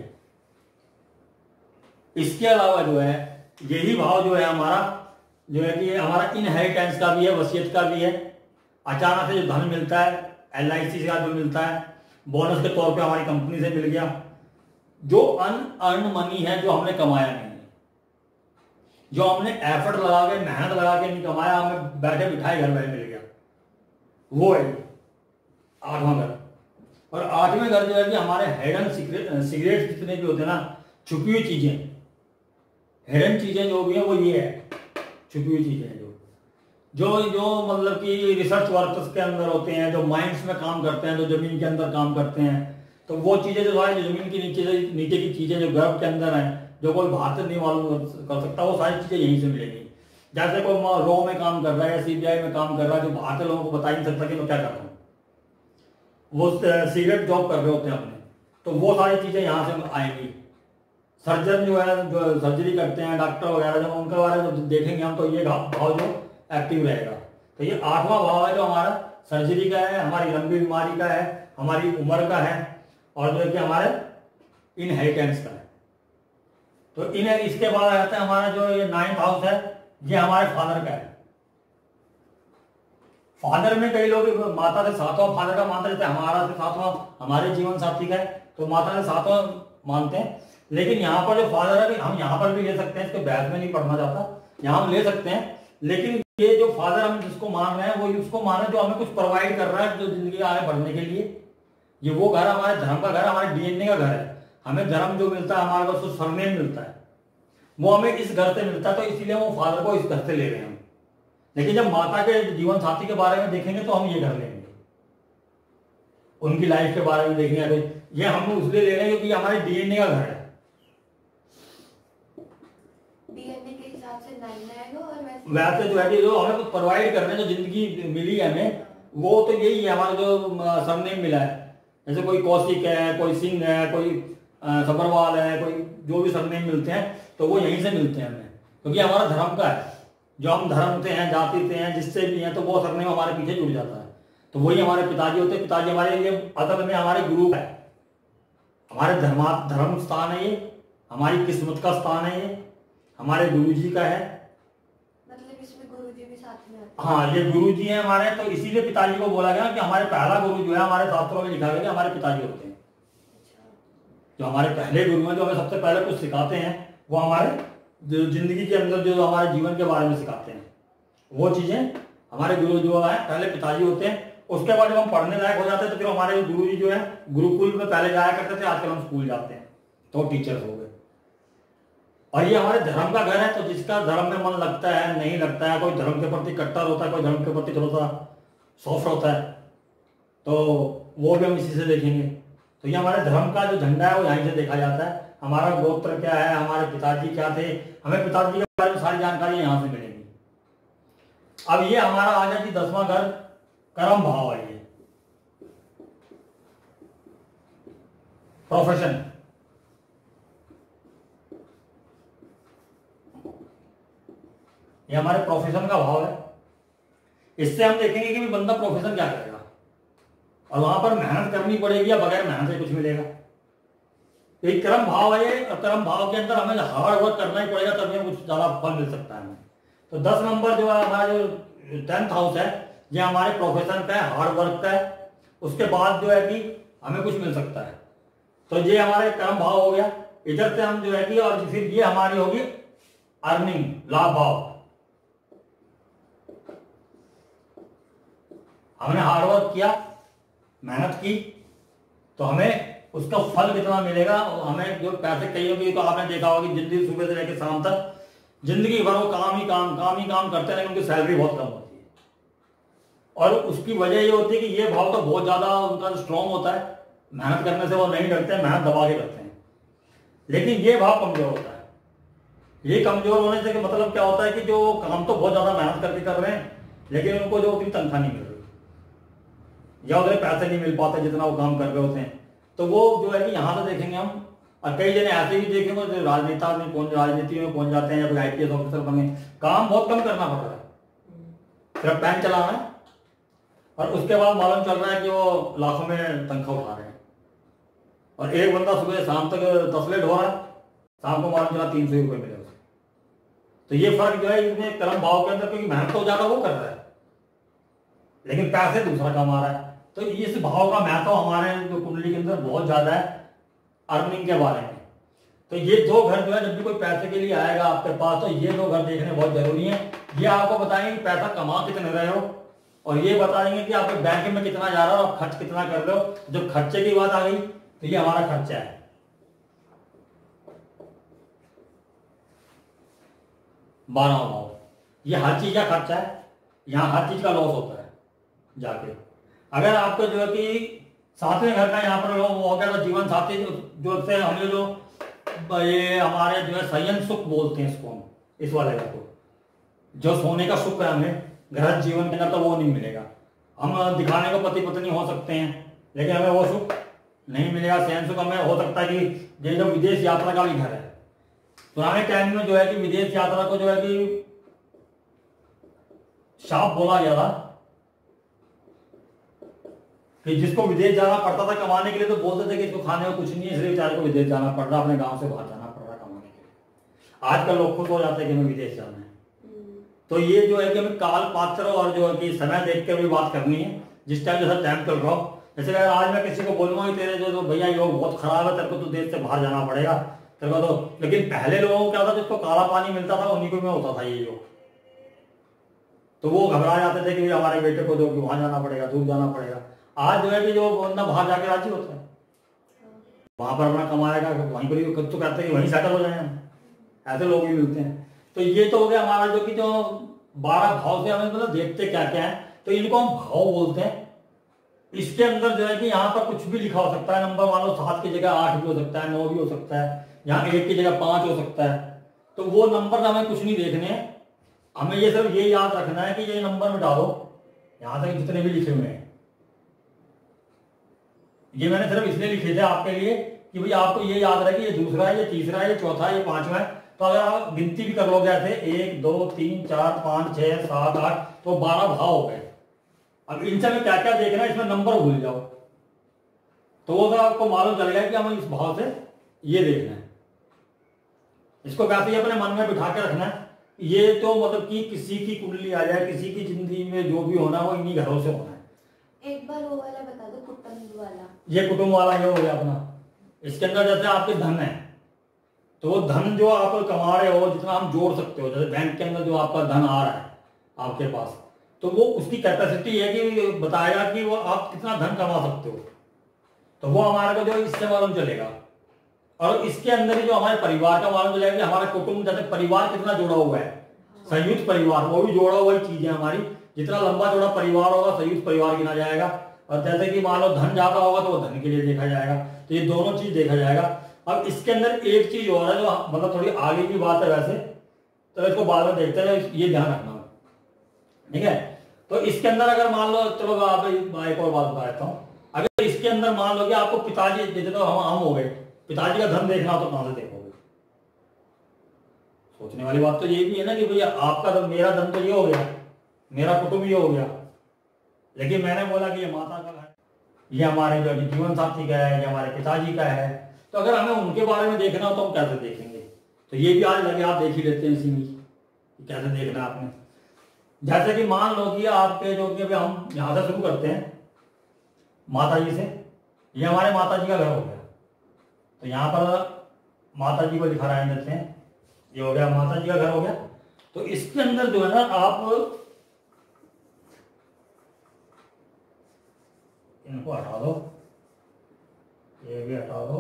A: इसके अलावा जो है यही भाव जो है हमारा जो है कि हमारा इनहेरिटेंस का भी है, वसीयत का भी है। अचानक से जो धन मिलता है, एल आई सी का जो मिलता है, बोनस के तौर पे हमारी कंपनी से मिल गया, जो अनअर्न मनी है, जो हमने कमाया नहीं, जो हमने एफर्ट लगा के मेहनत लगा के नहीं कमाया, हमें बैठे बिठाए घर में मिल गया, वो है आठवां घर। और आठवें घर जो है कि हमारे हिडन सिगरेट जितने भी होते हैं ना, छुपी हुई चीजें, हिडन चीजें जो भी है वो ये है, छुपी हुई चीजें जो जो जो मतलब कि रिसर्च वर्कर्स के अंदर होते हैं, जो माइंड्स में काम करते हैं, जो जमीन के अंदर काम करते हैं, तो वो चीजें जो सारी जमीन के नीचे नीचे की चीजें जो गर्भ के अंदर हैं, जो कोई बाहर से नहीं मालूम कर सकता, वो सारी चीजें यहीं से मिलेगी। जैसे कोई रॉ में काम कर रहा है या सीबीआई में काम कर रहा है, जो बाहर के लोगों को बता ही नहीं सकता कि मैं क्या कर रहा हूँ, वो सीक्रेट जॉब कर रहे होते हैं अपने, तो वो सारी चीजें यहाँ से आएंगी। सर्जन जो है, जो सर्जरी करते हैं, डॉक्टर वगैरह, जब उनके बारे में देखेंगे हम, तो ये भाव जो एक्टिव रहेगा। तो ये आठवां भाव है जो हमारा सर्जरी का है, हमारी लंबी बीमारी का है, हमारी उम्र का है, और जो है कि हमारे इनहेरिटेंस का है। तो इन इसके बाद आता है हमारा जो ये नाइन्थ हाउस है, ये हमारे फादर का है। फादर में कई लोग माता से सातवां फादर का मानते रहते हैं, हमारा से सातवां हमारे जीवन साथी का है, तो माता से सातवां मानते हैं। लेकिन यहाँ पर जो फादर है, हम यहाँ पर भी ले सकते हैं, इसके बैच में नहीं पढ़ना चाहता, यहाँ हम ले सकते हैं। लेकिन ये जो फादर हम जिसको मान रहे हैं, वो उसको मान रहे हैं जो हमें कुछ प्रोवाइड कर रहा है, जो जिंदगी आगे बढ़ने के लिए। ये वो घर हमारे धर्म का घर है, हमारे डीएनए का घर है। हमें धर्म जो मिलता है, हमारे पास उसको सरनेम मिलता है, वो हमें इस घर से मिलता है, तो इसीलिए वो फादर को इस घर से ले रहे हैं हम। लेकिन जब माता के जीवन साथी के बारे में देखेंगे तो हम ये घर लेंगे, उनकी लाइफ के बारे में देखेंगे, ये हम इसलिए ले रहे हैं क्योंकि हमारे डीएनए का घर है।
B: डीएनए के हिसाब से नाइन आएगा, और वैसे
A: वैसे जो है कि जो हमें कुछ प्रोवाइड करने, जो जिंदगी मिली है हमें, वो तो यही है, हमारा जो सरनेम मिला है। जैसे कोई कौशिक है, कोई सिंह है, कोई सबरवाल है, कोई जो भी सरनेम मिलते हैं, तो वो यहीं से मिलते हैं हमें, क्योंकि हमारा धर्म का है। जो हम धर्म से हैं, जाति से हैं, जिससे भी हैं, तो वो सरनेम हमारे पीछे जुड़ जाता है। तो वही हमारे पिताजी होते हैं। पिताजी हमारे लिए असल में हमारे गुरु है, हमारे धर्मा धर्म स्थान है ये, हमारी किस्मत का स्थान है ये, हमारे गुरु जी का है।
B: मतलब इसमें गुरु जी भी साथ में आते हैं।
A: हाँ, ये गुरु जी है हमारे, तो इसीलिए पिताजी को बोला गया कि हमारे पहला गुरु जो है, हमारे शास्त्रों में लिखा गया कि हमारे पिताजी होते हैं। जो हमारे पहले गुरु हैं, जो हमें सबसे पहले कुछ सिखाते हैं, वो हमारे जो जिंदगी के अंदर जो हमारे जीवन के बारे में सिखाते हैं, वो चीजें हमारे गुरु जो है पहले पिताजी होते हैं। उसके बाद जब हम पढ़ने लायक हो जाते हैं, तो फिर हमारे गुरु जी जो है गुरुकुल में पहले जाया करते थे, आजकल हम स्कूल जाते हैं, तो टीचर्स हो गए। और ये हमारे धर्म का घर है, तो जिसका धर्म में मन लगता है, नहीं लगता है, कोई धर्म के प्रति कट्टर होता है, कोई धर्म के प्रति थोड़ा सा सॉफ्ट होता है, तो वो भी हम इसी से देखेंगे। तो ये हमारे धर्म का जो झंडा है, वो यहीं से देखा जाता है। हमारा गोत्र क्या है, हमारे पिताजी क्या थे, हमें पिताजी के बारे में सारी जानकारी यहाँ से मिलेगी। अब ये हमारा आ जाती दसवां घर, कर्म भाव है, ये प्रोफेशन। ये हमारे प्रोफेशन का भाव है। इससे हम देखेंगे कि बंदा प्रोफेशन क्या करेगा, और वहां पर मेहनत करनी पड़ेगी या बगैर मेहनत से कुछ मिलेगा। एक कर्म भाव है ये, और कर्म भाव के अंदर हमें हार्ड वर्क करना ही पड़ेगा, तभी हमें कुछ ज्यादा फल मिल सकता है हमें। तो दस नंबर जो है हमारा जो टेंथ हाउस है, ये हमारे प्रोफेशन का है, हार्ड वर्क का है। उसके बाद जो है कि हमें कुछ मिल सकता है, तो ये हमारे कर्म भाव हो गया। इधर से हम जो है कि, और फिर ये हमारी होगी अर्निंग, लाभ भाव। हमने हार्ड वर्क किया, मेहनत की, तो हमें उसका फल कितना मिलेगा। हमें जो पैसे कईयों की, तो आपने देखा होगा कि जिंदगी सुबह से लेकर शाम तक जिंदगी भर वो काम ही काम काम ही काम करते हैं, लेकिन उनकी सैलरी बहुत कम होती है। और उसकी वजह ये होती है कि ये भाव तो बहुत ज्यादा उनका स्ट्रांग होता है, मेहनत करने से वो नहीं डरते, मेहनत दबा के करते हैं। लेकिन ये भाव कमजोर होता है। ये कमजोर होने से मतलब क्या होता है कि जो काम तो बहुत ज्यादा मेहनत करके कर रहे हैं, लेकिन उनको जो उतनी तनख्वाह नहीं मिल रही, या उन्हें पैसे नहीं मिल पाते जितना वो काम कर रहे होते हैं। तो वो जो है कि यहाँ से देखेंगे हम। और कई जने ऐसे भी देखेंगे जो राजनेता में पहुंच राजनीति में पहुंच जाते हैं, या फिर आईपीएस ऑफिसर बने, काम बहुत कम करना पड़ रहा है, सिर्फ पेन चलाना है, और उसके बाद मालूम चल रहा है कि वो लाखों में तनख्वाह उठा रहे हैं। और एक बंदा सुबह शाम तक तस्ले ढो रहा है, शाम को मालूम चला तीन सौ रुपये मिले उसे। तो ये फर्क जो है इसमें कर्म भाव के अंदर, क्योंकि मेहनत तो ज्यादा वो कर रहा है, लेकिन पैसे दूसरा कमा रहा है। तो इस भाव का महत्व हमारे जो कुंडली के अंदर बहुत ज्यादा है, अर्निंग के बारे में। तो ये दो घर जो है, जब भी कोई पैसे के लिए आएगा आपके पास, तो ये दो घर देखने बहुत जरूरी है। ये आपको बताएंगे कि पैसा कमा कितने रहे हो, और ये बताएंगे कि आपके बैंक में कितना जा रहा है और आप खर्च कितना कर रहे हो। जब खर्चे की बात आ गई तो ये हमारा खर्चा है। बारह भाव, ये हर चीज का खर्चा है, यहाँ हर चीज का लॉस होता है जाके। अगर आपको जो है कि सातवें घर का यहाँ पर लोग हो गया तो जीवन साथी जो से हमें जो ये हमारे जो है संयम सुख बोलते हैं इसको, हम इस वाले को जो सोने का सुख है हमें गृह जीवन के अंदर तो वो नहीं मिलेगा। हम दिखाने को पति पत्नी हो सकते हैं लेकिन हमें वो सुख नहीं मिलेगा। संयम सुख हमें हो सकता है कि ये जो विदेश यात्रा का भी घर है, पुराने टाइम में जो है कि विदेश यात्रा को जो है कि शाप बोला गया था कि जिसको विदेश जाना पड़ता था कमाने के लिए तो बोलते थे कि इसको खाने को कुछ नहीं है, इसलिए बेचारे को विदेश जाना पड़ रहा, अपने गांव से बाहर जाना पड़ रहा कमाने के लिए। आजकल लोग खुश हो जाते हैं कि हमें विदेश जाना है। तो ये जो है कि हमें काल पात्र और जो है कि समय देख कर भी बात करनी है, जिस टाइम जैसा टाइम चल रहा हो। जैसे अगर आज मैं किसी को बोलूंगा कि तेरे जो तो भैया योग बहुत खराब है, तेरे को तो देश से बाहर जाना पड़ेगा तेरे को तो, लेकिन पहले लोगों को क्या था जिसको काला पानी मिलता था उन्हीं को में होता था ये योग, तो वो घबरा जाते थे कि हमारे बेटे को जो वहां जाना पड़ेगा, दूर जाना पड़ेगा। आज जो है कि जो बंदा बाहर जाके राजी होता है, वहां पर अपना कमाएगा, वहीं पर ही तो कहते हैं वहीं सेटल हो जाए हम, ऐसे लोग भी मिलते हैं। तो ये तो हो गया हमारा जो कि जो बारह भाव से हमें मतलब देखते क्या क्या है, तो इनको हम भाव बोलते हैं। इसके अंदर जो है कि यहाँ पर कुछ भी लिखा हो सकता है, नंबर मान लो सात की जगह आठ भी हो सकता है, नौ भी हो सकता है, यहाँ एक की जगह पांच हो सकता है। तो वो नंबर हमें कुछ नहीं देखने हैं, हमें ये सिर्फ ये याद रखना है कि ये नंबर मिटा दो, यहां तक जितने भी लिखे हुए हैं। ये मैंने सिर्फ इसलिए लिखे थे आपके लिए कि भाई आपको ये याद रहे कि ये दूसरा है, ये तीसरा है, ये चौथा है, ये पांचवा है। तो अगर आप गिनती भी कर लोगे ऐसे एक दो तीन चार पांच छह सात आठ तो बारह भाव हो गए। अब इनसे में क्या क्या देखना है, इसमें नंबर भूल जाओ तो वो तो आपको मालूम चलेगा कि हमें इस भाव से ये देखना है। इसको वैसे ही अपने मन में बिठा के रखना है। ये तो मतलब कि किसी की कुंडली आ जाए, किसी की जिंदगी में जो भी होना वो इन्हीं घरों से होना है।
B: एक बार वो वाला बता दो, कुटुंब वाला।
A: ये कुटुंब वाला ये हो गया अपना। इसके अंदर जैसे आपके धन है तो वो धन जो आप कमा रहे हो, जितना हम जोड़ सकते हो, जैसे बैंक के अंदर जो आपका धन आ रहा है आपके पास, तो वो उसकी कैपेसिटी है कि बताएगा कि वो आप कितना धन कमा सकते हो। तो वो हमारे को जो इससे मालूम चलेगा। और इसके अंदर ही जो हमारे परिवार का मालूम चलेगा कि हमारा कुटुंब जैसे परिवार कितना जुड़ा हुआ है, संयुक्त परिवार, वो भी जोड़ा हुआ चीज है हमारी। जितना लंबा चौड़ा परिवार होगा संयुक्त परिवार गिना जाएगा। और जैसे कि मान लो धन ज्यादा होगा तो वो धन के लिए देखा जाएगा। तो ये दोनों चीज देखा जाएगा। अब इसके अंदर एक चीज और है जो मतलब थोड़ी आगे की बात है वैसे, तो इसको बाद में देखते हैं, ये ध्यान रखना, ठीक है। तो इसके अंदर अगर मान लो, चलो आप एक और बात बता देता हूँ। अगर इसके अंदर मान लो कि आपको पिताजी जैसे तो हम हम हो गए, पिताजी का धन देखना तो कहां से देखोगे? सोचने वाली बात तो ये भी है ना कि भैया आपका धन, मेरा धन तो ये हो गया, मेरा कुटुंब ये हो गया, लेकिन मैंने बोला कि ये माता का है, ये हमारे जो जीवन साथी का है, ये हमारे पिताजी का है। तो अगर हमें उनके बारे में देखना हो तो हम कैसे देखेंगे? तो ये भी आज लगे आप देख ही लेते हैं इसी में कैसे देखना है आपने। जैसे कि मान लो कि आपके जो कि अभी हम यहां से शुरू करते हैं माता जी से, ये हमारे माता जी का घर हो गया। तो यहाँ पर माता जी को लिखा रहने देते हैं, ये हो गया माता जी का घर हो गया। तो इसके अंदर जो है ना आप इनको हटा दो, ये भी हटा दो,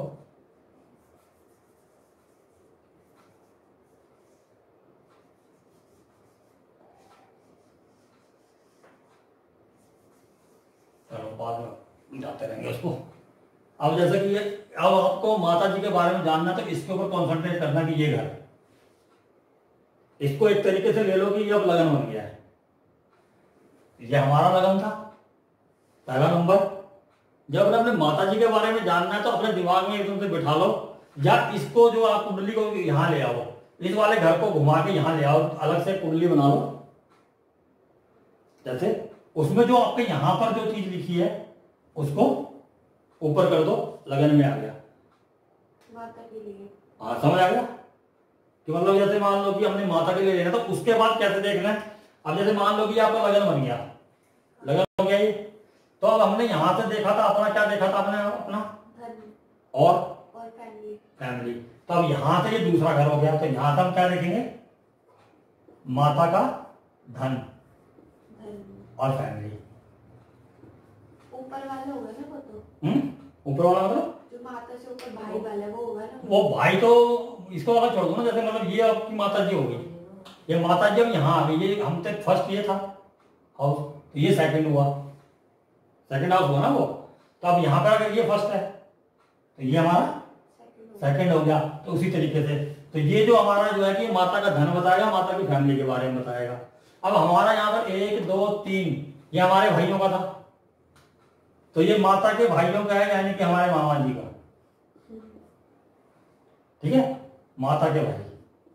A: चलो बाद में जाते रहेंगे उसको। अब जैसे कि ये अब आपको माता जी के बारे में जानना, तो इसके ऊपर कॉन्सेंट्रेट करना कि ये घर, इसको एक तरीके से ले लो कि ये अब लगन बन गया है। ये हमारा लगन था पहला नंबर। जब अपने माता जी के बारे में जानना है तो अपने दिमाग में एकदम से बिठा लो, या इसको जो आप कुंडली को यहां ले आओ, इस वाले घर को घुमा के यहां ले आओ, अलग से कुंडली बना लो। जैसे उसमें जो आपके यहां पर जो चीज लिखी है उसको ऊपर कर दो, लगन में आ गया
B: माता के लिए।
A: हाँ समझ आ गया कि मतलब जैसे मान लो कि हमने माता के लिए लेना, तो उसके बाद कैसे देखना है। अब जैसे मान लो कि आपका लगन बन गया, लगन हो गया ये, तो अब हमने यहां से देखा था अपना, क्या देखा था आपने? अपना
B: धन
A: और
B: और फैमिली
A: फैमिली। तो अब यहां से ये दूसरा घर हो गया, तो यहां से हम क्या देखेंगे? माता का धन।
B: धन
A: और फैमिली।
B: ऊपर वाला होगा ना वो तो?
A: हम्म ऊपर वाला मतलब
B: जो माता से ऊपर भाई वाला वो होगा ना?
A: वो भाई तो इसको वाला छोड़ दो ना, जैसे मतलब ये आपकी माता जी होगी, ये माता जी अब यहाँ आ गई, ये हम तक फर्स्ट ये था हाउस, तो ये सेकंड हुआ, सेकंड हाउस हुआ ना वो, तो अब यहाँ पर अगर ये फर्स्ट है तो ये हमारा सेकंड हो गया। तो उसी तरीके से तो ये जो हमारा जो है कि माता का धन बताएगा, माता की फैमिली के बारे में बताएगा। अब हमारा यहाँ पर एक दो तीन ये हमारे भाइयों का था, तो ये माता के भाइयों का है, यानी कि हमारे मामा जी का, ठीक है, माता के भाई,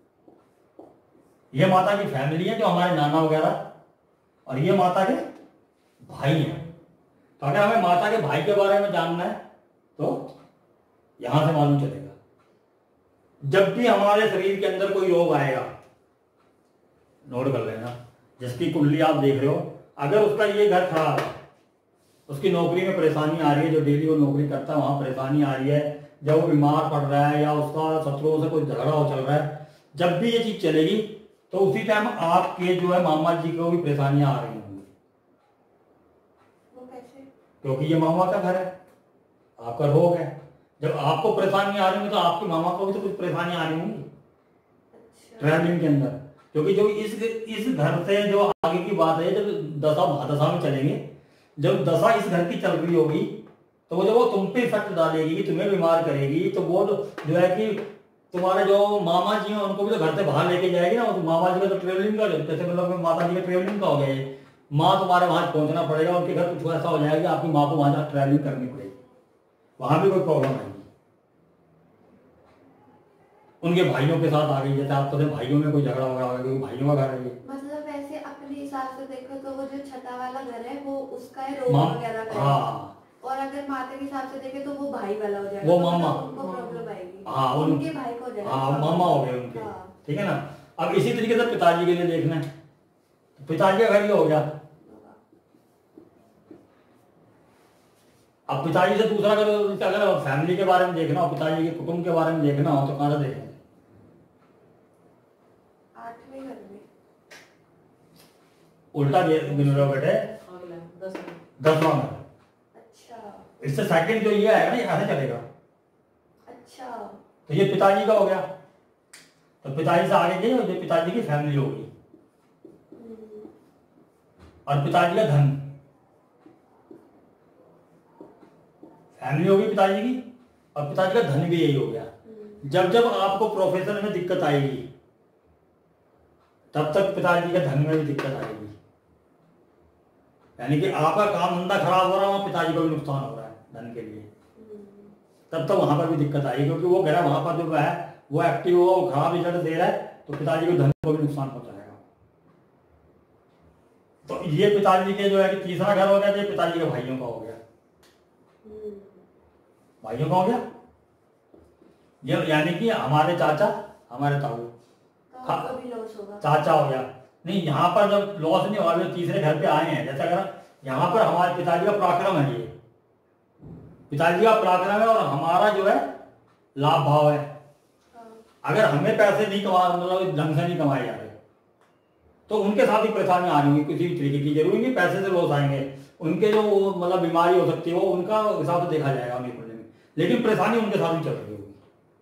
A: ये माता की फैमिली है जो हमारे नाना वगैरह, और ये माता के भाई हैं। तो अगर हमें माता के भाई के बारे में जानना है तो यहां से मालूम चलेगा। जब भी हमारे शरीर के अंदर कोई रोग आएगा, नोट कर लेना, जिसकी कुंडली आप देख रहे हो, अगर उसका ये घर खराब है, उसकी नौकरी में परेशानी आ रही है, जो डेली वो नौकरी करता है वहां परेशानी आ रही है, जब वो बीमार पड़ रहा है या उसका शत्रुओं से कोई झगड़ा हो चल रहा है, जब भी ये चीज चलेगी तो उसी टाइम आपके जो है मामा जी को भी परेशानियां आ रही होंगी।
B: वो कैसे?
A: क्योंकि ये मामा का घर है, आपका रोग है, जब आपको परेशानी आ रही होंगी तो आपके मामा को भी तो कुछ परेशानी आ रही होंगी ट्रैवलिंग के अंदर। क्योंकि जो इस इस घर से जो आगे की बात है, जब दशा महादशा में चलेंगे, जब दशा इस घर की चल रही होगी तो वो जब वो तुम पे इफेक्ट डालेगी, तुम्हें बीमार करेगी, तो वो जो है कि तुम्हारे जो मामा जी हैं उनको भी तो घर से बाहर लेके जाएगी ना। तो मामा जी का तो ट्रेवलिंग का, जैसे मतलब माता जी का ट्रेवलिंग का हो गया, ये माँ तुम्हारे वहां पहुंचना पड़ेगा, उनके घर कुछ ऐसा हो जाएगा कि आपकी माँ को वहां ट्रैवलिंग करनी पड़ेगी, वहां भी कोई प्रॉब्लम आएगी। उनके भाइयों के साथ आ गई, जैसे आपको भाइयों में कोई झगड़ा वगड़ा होगा, भाइयों का घर है।
B: मतलब वैसे अपने हिसाब से देखो तो वो जो छठा वाला घर है वो उसका है, रोग वगैरह का। हाँ। और अगर माता के हिसाब से देखे तो वो भाई वाला हो जाएगा,
A: वो
B: तो
A: मामा,
B: उनको प्रॉब्लम आएगी।
A: हाँ, उन,
B: उनके भाई को हो जाएगा,
A: हाँ, मामा हो गए उनके,
B: हाँ।
A: ठीक है ना। अब इसी तरीके से पिताजी के लिए देखना है, तो पिताजी का घर ये हो गया। अब पिताजी से दूसरा अगर अगर फैमिली के बारे में देखना हो, पिताजी के कुटुंब के बारे में देखना हो, तो कहां से देखेंगे?
B: आठवें घर में।
A: उल्टा गिन रहे हो बेटे, दसवां घर। इससे सेकंड जो ये आएगा ना, ये ऐसे चलेगा।
B: अच्छा।
A: तो ये पिताजी का हो गया, तो पिताजी से आगे गए, ये पिताजी की फैमिली होगी, और पिताजी का धन, फैमिली होगी पिताजी की, और पिताजी का धन भी यही हो गया। जब जब आपको प्रोफेशन में दिक्कत आएगी, तब तक पिताजी का धन में भी दिक्कत आएगी, यानी कि आपका काम धंधा खराब हो रहा है, वहां पिताजी को भी नुकसान हो रहा है धन के लिए, तब तक वहां पर भी दिक्कत आएगी, क्योंकि वो घर वहां पर जो है वो एक्टिव होगा, वो खराब रिजल्ट दे रहा है, तो पिताजी को धन को भी नुकसान पहुंचाएगा। तो ये पिताजी के जो है कि तीसरा घर हो गया, ये पिताजी के भाइयों का हो गया, भाइयों का हो गया, ये यानी कि हमारे चाचा, हमारे ताऊ, चाचा हो गया। नहीं, यहाँ पर जब लॉस नहीं होगा, जो तीसरे घर पे आए हैं, जैसे अगर यहाँ पर हमारे पिताजी का पराक्रम है, ये पिताजी का पराक्रम है और हमारा जो है लाभ भाव है। अगर हमें पैसे नहीं कमा, मतलब ढंग से नहीं कमाए जा रहे, तो उनके साथ ही परेशानी आ रही होगी किसी भी तरीके की, जरूरी नहीं पैसे से लॉस आएंगे, उनके जो मतलब बीमारी हो सकती है वो उनका हिसाब से देखा जाएगा उनके कुंडली में, लेकिन परेशानी उनके साथ ही चल रही होगी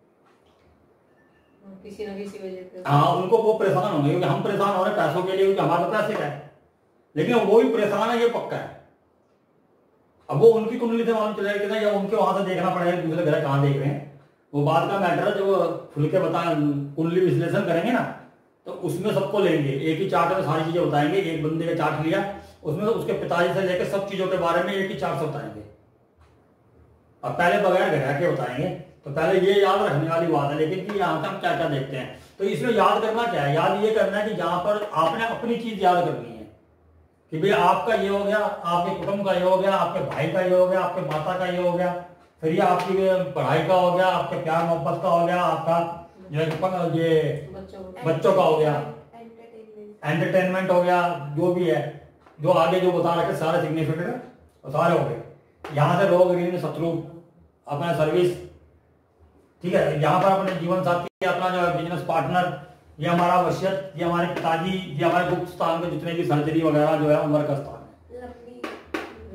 B: किसी ना किसी वजह से।
A: हाँ, उनको वो परेशान होंगे, क्योंकि हम परेशान हो रहे हैं पैसों के लिए, क्योंकि हमारे पैसे का है, लेकिन वो भी परेशान है, ये पक्का है। अब वो उनकी कुंडली से मालूम चलेगा कि ना, या उनके वहां से देखना पड़ेगा दूसरे घर कहाँ देख रहे हैं, वो बात का मैटर है। जब खुल के बता कुंडली विश्लेषण करेंगे ना, तो उसमें सबको लेंगे, एक ही चार्ट में सारी चीजें बताएंगे। एक बंदे का चार्ट लिया, उसमें उसके पिताजी से लेकर सब चीजों के बारे में एक ही चार्ट से बताएंगे। अब पहले बगैर घर के बताएंगे, तो पहले ये याद रखने वाली बात है, लेकिन कि यहाँ से हम क्या क्या देखते हैं। तो इसमें याद करना क्या है, याद ये करना है कि जहां पर आपने अपनी चीज याद करनी है कि भाई आपका ये हो गया, आपके कुटुंब का ये हो गया, आपके भाई का ये हो गया, आपके माता का ये हो गया, फिर ये आपकी पढ़ाई का हो गया, आपके प्यार मोहब्बत का हो गया, आपका जो ये बच्चों का हो गया, एंटरटेनमेंट हो गया, जो भी है, जो आगे जो बता रखे सारे सिग्निफिकेंट सारे हो गए। यहाँ से रोग ऋण शत्रु, अपना सर्विस, ठीक है, यहाँ पर अपने जीवन साथी, अपना जो बिजनेस पार्टनर, ये हमारा वसियत, ये हमारे पिताजी, ये हमारे गुप्त स्थान के जितने भी सर्जरी वगैरह जो है उम्र का स्थान है।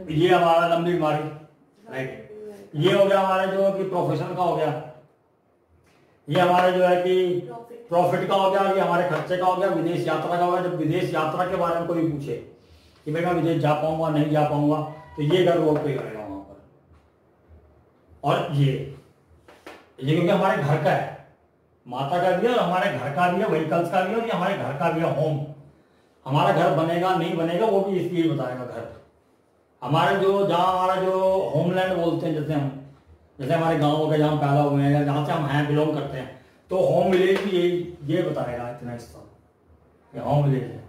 A: ये हमारा लंबी बीमारी, राइट। ये हो गया हमारा जो कि प्रोफेशन का हो गया, ये हमारे जो है कि प्रॉफिट का हो गया, ये हमारे खर्चे का हो गया, विदेश यात्रा का हो गया। जब विदेश यात्रा के बारे में कोई पूछे कि भाई मैं विदेश जा पाऊंगा नहीं जा पाऊंगा, तो ये घर रोक पे करेगा वहां पर। और ये ये क्योंकि हमारे घर का है, माता का भी है और हमारे घर का भी है, व्हीकल्स का भी है और ये हमारे घर का भी है, होम। हमारा घर बनेगा नहीं बनेगा वो भी इसलिए बताएगा घर। हमारे जो जहाँ हमारा जो होमलैंड बोलते हैं, जैसे हम जैसे हमारे गाँव हो गए जहाँ पैदा हुए हैं या जहाँ से हम हैं बिलोंग करते हैं, तो होम विलेज भी यही ये बताएगा इतना हिस्सा होम विलेज है,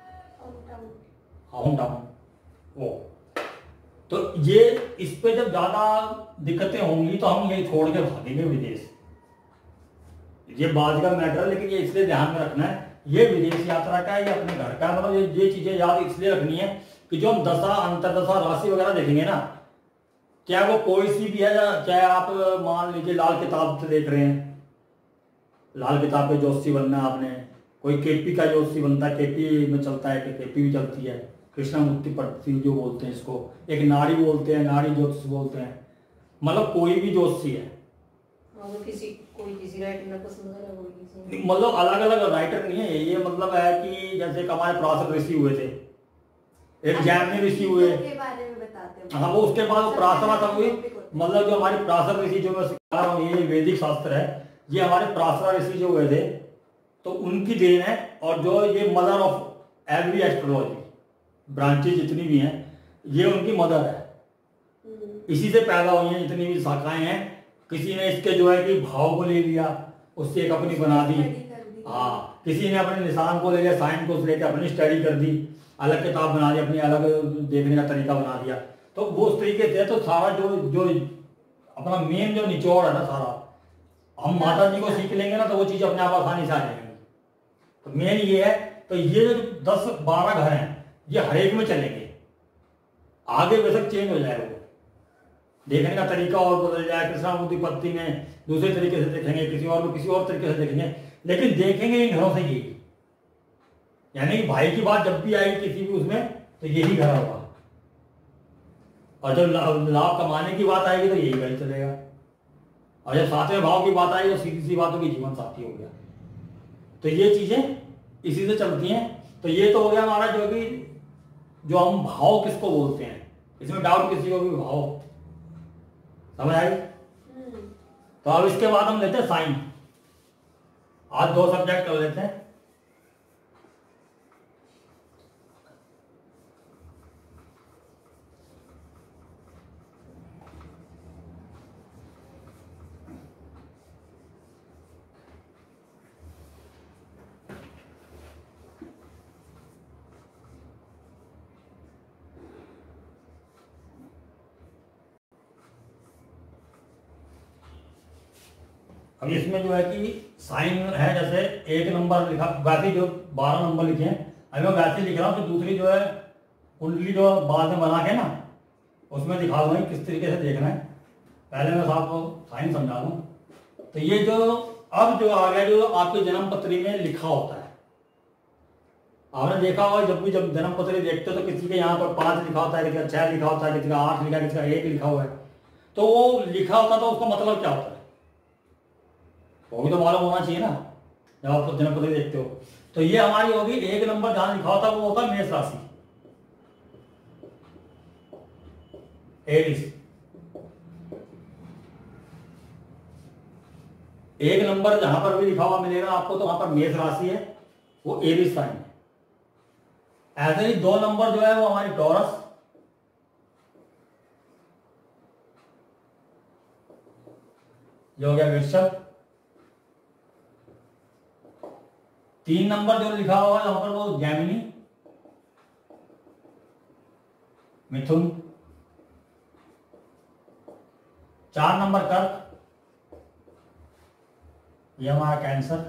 A: होम टाउन वो। तो ये इस पे जब ज्यादा दिक्कतें होंगी तो हम यही छोड़ के भागेंगे विदेश। ये बात का मैटर है, लेकिन ये इसलिए ध्यान में रखना है, ये विदेश यात्रा का है, ये अपने घर का, मतलब ये ये चीजें याद इसलिए रखनी है कि जो हम दशा अंतरदशा राशि वगैरह देखेंगे ना, क्या वो कोई सी भी है, चाहे आप मान लीजिए लाल किताब से देख रहे हैं, लाल किताब पे जोशी बनना है आपने, कोई केपी का जोशी बनता है, केपी में चलता है कि केपी भी चलती है, कृष्णा मुक्ति पट्टी जो बोलते हैं इसको, एक नाड़ी बोलते हैं, नाड़ी ज्योतिष बोलते हैं, मतलब कोई भी जोशी है।
C: तो किसी कोई किसी राइटर को पसंद है, कोई किसी,
A: मतलब अलग अलग राइटर नहीं है ये, मतलब है कि जैसे हमारे पराशर ऋषि हुए थे, एक जैमिनी ऋषि हुए
B: के बारे में बताते हैं।
A: हाँ, वो उसके बाद वो प्रार्थना तक हुई। मतलब जो हमारी पराशर ऋषि जो मैं सिखा रहा हूँ, ये वैदिक शास्त्र है, ये हमारे पराशर ऋषि जो हुए थे तो उनकी देन है। और जो ये mother of every astrology branches जितनी भी हैं, ये उनकी मदर है, इसी से पैदा हुई हैं जितनी भी शाखाएं हैं। किसी ने इसके जो है कि भाव को ले लिया, उससे एक अपनी बना दी, हाँ, किसी ने अपने निशान को ले लिया, साइन को लेकर अपनी स्टडी कर दी, अलग किताब बना दी, अपनी अलग देखने का तरीका बना दिया। तो वो उस तरीके से तो सारा जो जो अपना मेन जो निचोड़ है ना, सारा हम माता जी को सीख लेंगे ना तो वो चीज अपने आप आसानी से आ जाएंगी। तो मेन ये है, तो ये जो दस बारह घर हैं ये हर एक में चलेंगे, आगे बेशक चेंज हो जाए, वो देखने का तरीका और बदल जाए, कृष्णा मुक्ति पत्ती में दूसरे तरीके से देखेंगे, किसी और में किसी और तरीके से देखेंगे, लेकिन देखेंगे इन घरों से यही। यानी कि भाई की बात जब भी आएगी किसी भी उसमें तो यही घर होगा, और जब लाभ कमाने की बात आएगी तो यही घर चलेगा, और जब सातवें भाव की बात आएगी तो सीधी सी बातों की जीवन साथी हो गया। तो ये चीजें इसी से चलती हैं। तो ये तो हो गया हमारा जो कि जो हम भाव किसको बोलते हैं, इसमें डाउट किसी को भी भाव समझ आई। तो अब इसके बाद हम लेते हैं साइन। आज दो सब्जेक्ट कर लेते हैं। अब इसमें जो है कि साइन है, जैसे एक नंबर लिखा, वैसे जो बारह नंबर लिखे हैं अभी मैं वैसे लिख रहा हूँ। तो दूसरी जो है कुंडली जो बाद में बना के ना उसमें दिखा दूंगा किस तरीके से देखना है। पहले मैं आपको साइन समझा दूँ। तो ये जो अब जो आ गया, जो आपके जन्म पत्री में लिखा होता है, आपने देखा होगा जब भी जब जन्म पत्री देखते हो तो किसी के यहाँ पर पांच लिखा होता है, किसी का छह लिखा होता है, किसी का आठ लिखा है, किसी का एक लिखा हुआ है। तो वो लिखा होता है तो उसका मतलब क्या होता है वो भी तो मालूम होना चाहिए ना जब आप जन्म पत्री देखते हो। तो ये हमारी होगी एक नंबर जहां लिखा होता है वो होता है मेष राशि, एरीज। एक नंबर जहां पर भी लिखा हुआ मिलेगा आपको तो वहां पर मेष राशि है, वो एरीज साइन है। ऐसे ही दो नंबर जो है वो हमारी टॉरस, जो हो गया वृषभ। तीन नंबर जो लिखा हुआ है वहां पर वो जैमिनी, मिथुन। चार नंबर कर्क, ये हमारा कैंसर।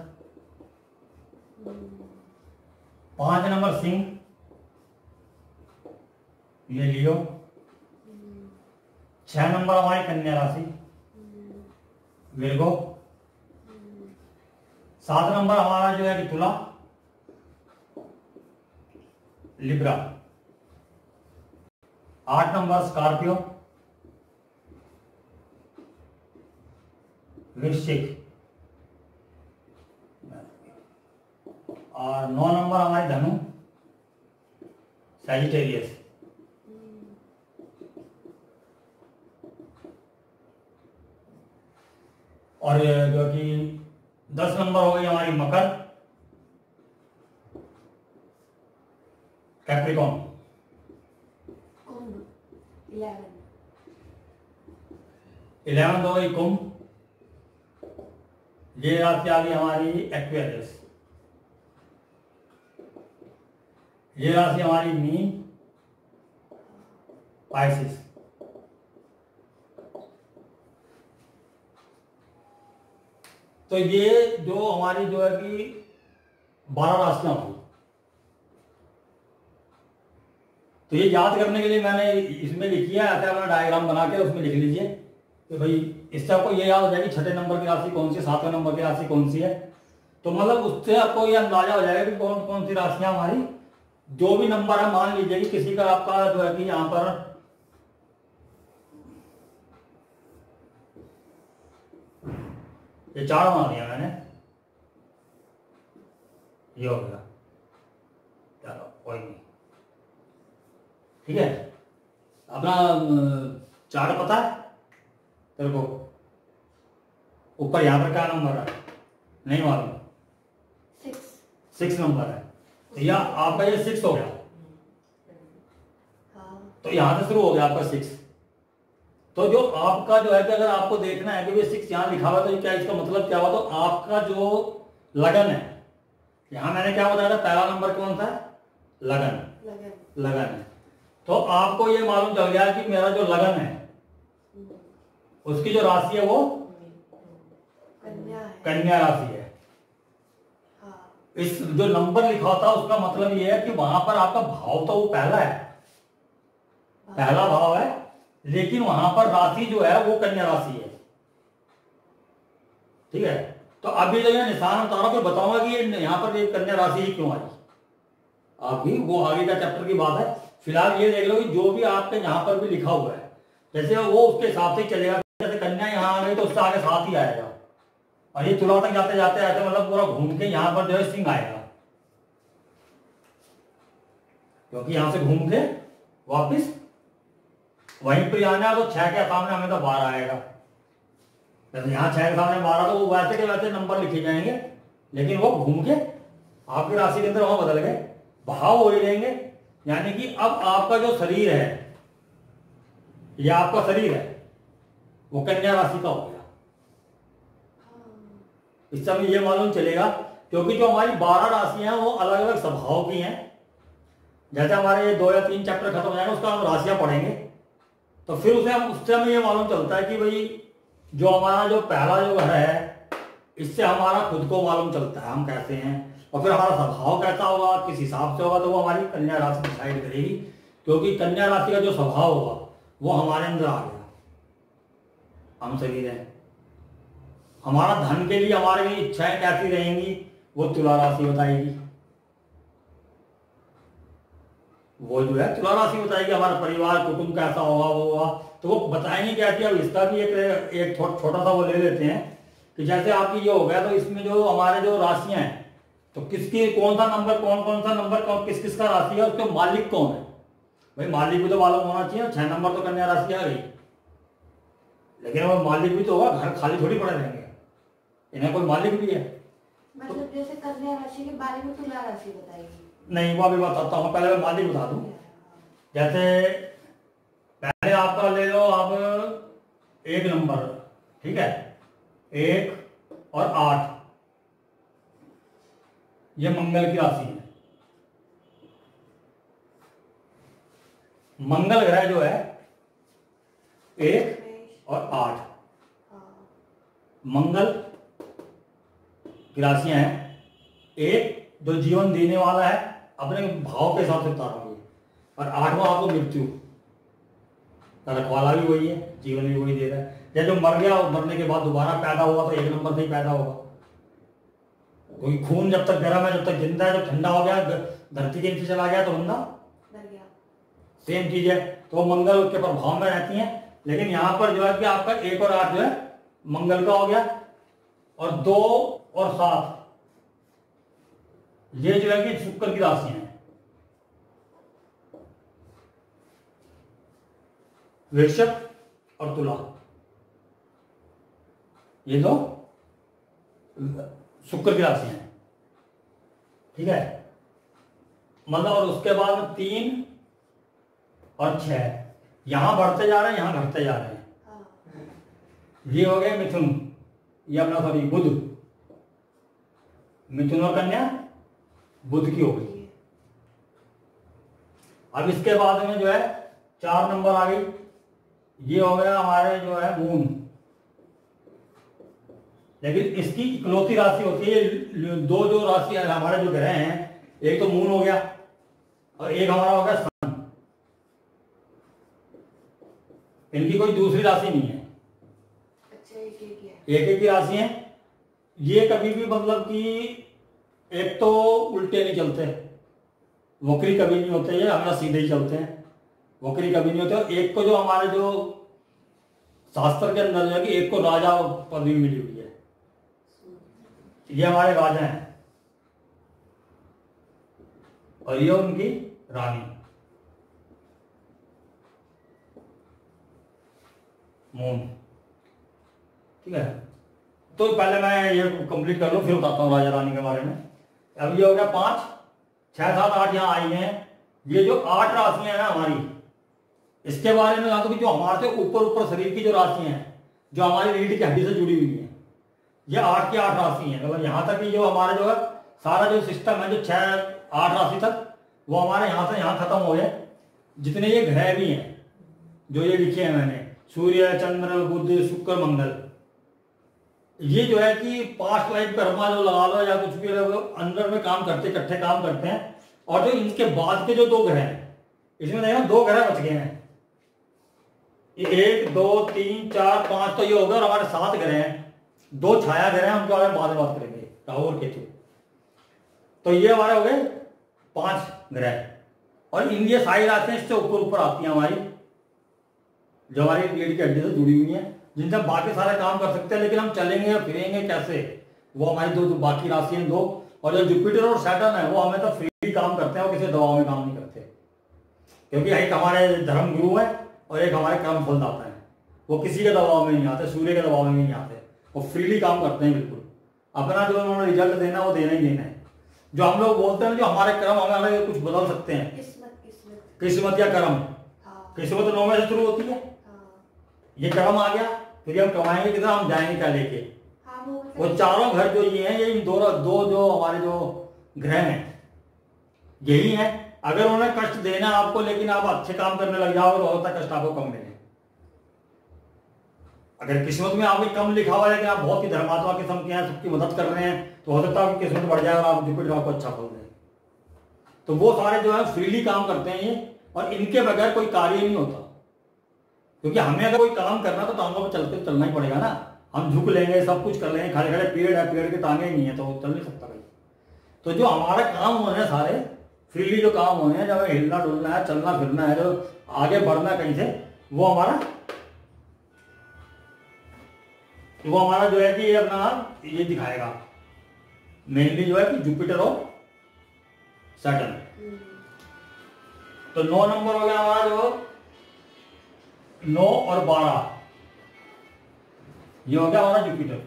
A: पांच नंबर सिंह, ये लियो। छह नंबर हमारी कन्या राशि, विर्गो। सात नंबर हमारा जो है कि तुला, लिब्रा। आठ नंबर स्कॉर्पियो, वृश्चिक, और नौ नंबर हमारी धनु, सैजिटेरियस, और जो कि दस नंबर हो गई हमारी मकर, कैप्रिकॉन,
B: कुंभ, इलेवन,
A: इलेवन हो गई कुंभ, ये राशि आ गई हमारी एक्वेरियस, ये राशि हमारी मीन, पाइसिस। तो ये जो हमारी जो है कि बारह राशियां होंगी। तो ये याद करने के लिए मैंने इसमें लिखी है, ऐसे अपना डायग्राम बना के उसमें लिख लीजिए कि भाई इससे आपको ये याद हो जाएगी छठे नंबर की राशि कौन सी, सातवें नंबर की राशि कौन सी है। तो मतलब उससे आपको ये अंदाजा हो जाएगा कि कौन कौन सी राशियां हमारी, जो भी नंबर है, मान लीजिए कि किसी का आपका जो है कि यहाँ पर ये चार बना दिया मैंने, ये हो गया, चलो कोई नहीं, ठीक है। अपना चार्ट पता है तेरे को? ऊपर यहाँ पर क्या नंबर है नहीं मालूम?
B: सिक्स,
A: सिक्स नंबर है, तो या आपका ये सिक्स हो गया।
B: हाँ,
A: तो यहां से शुरू हो गया आपका सिक्स। तो जो आपका जो है कि अगर आपको देखना है कि ये सिक्स यहाँ लिखा हुआ, तो क्या इसका मतलब क्या हुआ? तो आपका जो लगन है, यहां मैंने क्या बताया था, पहला नंबर कौन सा है? लगन,
B: लगन,
A: लगन है। तो आपको ये मालूम चल गया कि मेरा जो लगन है उसकी जो राशि है वो
B: कन्या है,
A: कन्या राशि है।
B: हाँ,
A: इस जो नंबर लिखा होता है उसका मतलब ये है कि वहां पर आपका भाव तो वो पहला है, पहला भाव है, लेकिन वहां पर राशि जो है वो कन्या राशि है, ठीक है। तो अभी जो ये निशान बता रहा हूं, बताऊंगा कि ये यहाँ पर ये कन्या राशि ही क्यों आई, अभी वो आगे का चैप्टर की बात है। फिलहाल ये देख लो कि जो भी आपके यहाँ पर भी लिखा हुआ है, जैसे वो उसके हिसाब से चलेगा। जैसे कन्या यहाँ आ गई तो उससे आगे साथ ही आएगा, और ये तुला तक जाते जाते ऐसे मतलब पूरा घूम के यहाँ पर जो है सिंह आएगा, क्योंकि यहां से घूम के वापिस वहीं पर आना है। तो छह के सामने हमें तो बारह आएगा, जैसे यहाँ छह के सामने बारह, तो वो वैसे के वैसे नंबर लिखे जाएंगे, लेकिन वो घूम के आपकी राशि के अंदर वहां बदल गए, भाव हो ही रहेंगे। यानी कि अब आपका जो शरीर है, या आपका शरीर है, वो कन्या राशि का हो गया। इस समय ये मालूम चलेगा, क्योंकि जो हमारी बारह राशियां हैं वो अलग अलग स्वभाव की हैं। जैसे हमारे ये दो या तीन चैप्टर खत्म हो जाएंगे, उसका हम राशियां पढ़ेंगे, तो फिर उसे हम उससे हमें ये मालूम चलता है कि भाई जो हमारा जो पहला जो है, इससे हमारा खुद को मालूम चलता है हम कैसे हैं, और फिर हमारा स्वभाव कैसा होगा, किस हिसाब से होगा, तो वो हमारी कन्या राशि डिसाइड करेगी। क्योंकि कन्या राशि का जो स्वभाव होगा वो हमारे अंदर आ गया, हम शरीर हैं। हमारा धन के लिए हमारे लिए इच्छाएं कैसी रहेंगी, वो तुला राशि बताएगी। वो जो है तुला राशि बताएगी, हमारा परिवार कुटुंब कैसा होगा, वो होगा, तो वो बताएंगे क्या कि अब इसका भी एक एक छोटा सा वो ले लेते हैं कि जैसे आपकी ये हो गया, तो इसमें जो हमारे जो राशियां हैं, तो किसकी कौन सा नंबर, कौन कौन सा नंबर कौन किस किस का राशि है, उसके मालिक कौन है। भाई मालिक भी तो मालूम होना चाहिए। छह नंबर तो कन्या राशि आ गई, लेकिन वो मालिक भी तो होगा, घर खाली थोड़ी पड़े रहेंगे, इन्हें कोई मालिक भी है।
B: मतलब तो, जैसे कन्या राशि के बारे में तुला राशि बताएगी?
A: नहीं, वो अभी बताता हूँ, पहले मैं मालिक बता दूं। जैसे पहले आपका ले लो अब एक नंबर, ठीक है, एक और आठ, ये मंगल की राशि है। मंगल ग्रह जो है एक और आठ, मंगल की राशियां हैं। एक जो जीवन देने वाला है, अपने भाव के हिसाब से बता रहा हूं, और आठवां आपको मृत्यु, रखवाला भी वही है, जीवन भी वही दे रहा है। जैसे जो मर गया, मरने के बाद दोबारा पैदा हुआ तो एक नंबर से ही पैदा होगा। कोई खून जब तक गर्म है, जब तक जिंदा है, जब ठंडा हो गया, धरती के नीचे चला गया तो बंदा
B: डर गया।
A: सेम चीज है। तो मंगल उसके प्रभाव में रहती हैं। लेकिन यहाँ पर जो है कि आपका एक और आठ जो है मंगल का हो गया, और दो और सात ये जो है कि शुक्र की राशि हैं। वृषभ और तुला ये दो शुक्र की राशि हैं, ठीक है। मतलब और उसके बाद तीन और छह यहां बढ़ते जा रहे हैं, यहां घटते जा रहे हैं। ये हो गए मिथुन, ये अपना सॉरी बुध, मिथुन और कन्या बुध की हो गई। अब इसके बाद में जो है चार नंबर आ गई, ये हो गया हमारे जो है मून। लेकिन इसकी इकलौती राशि होती है, दो जो राशि है हमारे जो ग्रह हैं, एक तो मून हो गया और एक हमारा हो गया सन। इनकी कोई दूसरी राशि नहीं है,
B: अच्छा एक एक है,
A: एक एक ही राशि है। ये कभी भी मतलब कि एक तो उल्टे नहीं चलते, वक्री कभी नहीं होते, ये हमेशा सीधे ही चलते हैं, वक्री कभी नहीं होते। और एक को जो हमारे जो शास्त्र के अंदर जो है कि एक को राजा पदवी मिली हुई है, ये हमारे राजा हैं और ये उनकी रानी मून, ठीक है। तो पहले मैं ये कंप्लीट कर लूं, फिर बताता हूँ राजा रानी के बारे में। अब ये हो गया पांच, छह सात आठ यहाँ आई हैं। ये जो आठ राशियां हैं ना हमारी, इसके बारे में बता दूं कि जो हमारे से ऊपर ऊपर शरीर की जो राशियां हैं, जो हमारी रीढ़ की हड्डी से जुड़ी हुई हैं, ये आठ की आठ राशि हैं। मतलब यहाँ तक कि जो हमारा जो है सारा जो सिस्टम है, जो छह आठ राशि तक, वो हमारे यहाँ से यहाँ खत्म हो गए। जितने ये ग्रह भी हैं जो ये लिखे हैं मैंने, सूर्य चंद्र बुध शुक्र मंगल, ये जो है कि पास्ट लाइफ कर्मा जो लगा लो या कुछ भी अंदर में काम करते इकट्ठे काम करते हैं। और जो इनके बाद के जो दो ग्रह हैं, इसमें देखना दो ग्रह बच गए हैं, एक दो तीन चार पांच, तो ये हो गया। और हमारे सात ग्रह हैं, दो छाया ग्रह हैं, उनके बारे में बाद में बात करेंगे, राहु और केतु। तो ये हमारे हो गए पांच ग्रह। और इन ये सारी राशियां इससे ऊपर ऊपर आती हैं हमारी, जो हमारी रीढ़ की हड्डी से जुड़ी हुई हैं, जिनसे हम बाकी सारे काम कर सकते हैं। लेकिन हम चलेंगे और फिरेंगे कैसे, वो हमारी दो, दो बाकी राशियां दो। और जो जुपिटर और सैटर्न है वो हमें तो फ्री काम करते हैं, वो किसी दबाव में काम नहीं करते, क्योंकि एक हमारे धर्म गुरु है और एक हमारे कर्म फलदाता है। वो किसी के दबाव में नहीं आते, सूर्य के दबाव में नहीं आते, वो फ्रीली काम करते हैं बिल्कुल। अपना जो उन्होंने रिजल्ट देना वो देना ही देना है। जो हम लोग बोलते हैं जो हमारे कर्म हमें कुछ बदल सकते हैं,
B: किस्मत किस्मत
A: किस्मत या कर्म,
B: हाँ
A: किस्मत नौ में से शुरू होती है,
B: हाँ
A: ये कर्म आ गया, फिर हम कमाएंगे कितना, हम जाएंगे क्या लेके।
B: हाँ वो मतलब
A: वो चारों घर जो ये हैं, ये इन दो दो जो हमारे जो ग्रह हैं यही हैं। अगर उन्हें कष्ट देना आपको, लेकिन आप अच्छे काम करने लग जाओगे तो होता कष्ट आपको कम मिले। अगर किस्मत में आपकी कम लिखा हुआ है लेकिन आप बहुत ही धर्मात्मा किस्म के हैं, सबकी मदद कर रहे हैं, तो हो सकता है आपकी किस्मत बढ़ जाए और आप जुपिटर आपको अच्छा फल दे। तो वो सारे जो है फ्रीली काम करते हैं ये, और इनके बगैर कोई कार्य नहीं होता। क्योंकि हमें अगर कोई काम करना तो टांगों पे चलते चलना ही पड़ेगा ना। हम झुक लेंगे, सब कुछ कर लेंगे, खड़े खड़े पेड़ है, पेड़ के टांगे ही नहीं है तो चल नहीं सकता भाई। तो जो हमारे काम होने हैं सारे फ्रीली जो काम होने हैं, जब हिलना डुलना है, चलना फिरना है, जो आगे बढ़ना है कहीं से, वो हमारा वो हमारा जो है कि ये अपना ये दिखाएगा मेनली जो है कि जुपिटर और सैटर्न। तो नौ नंबर हो गया हमारा जो नौ और बारह, ये हो गया हमारा जुपिटर।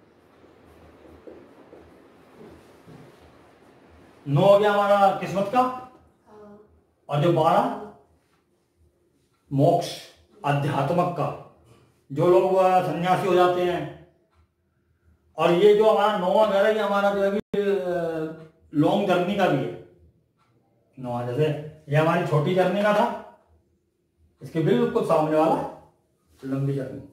A: नौ हो गया हमारा किस्मत का, और जो बारह मोक्ष अध्यात्मक का, जो लोग सन्यासी हो जाते हैं। और ये जो हमारा नौवां घर है, ये हमारा जो है कि लॉन्ग जर्नी का भी है। नौवां जैसे ये हमारी छोटी जर्नी का था, इसके बिल्कुल सामने वाला लंबी जर्नी,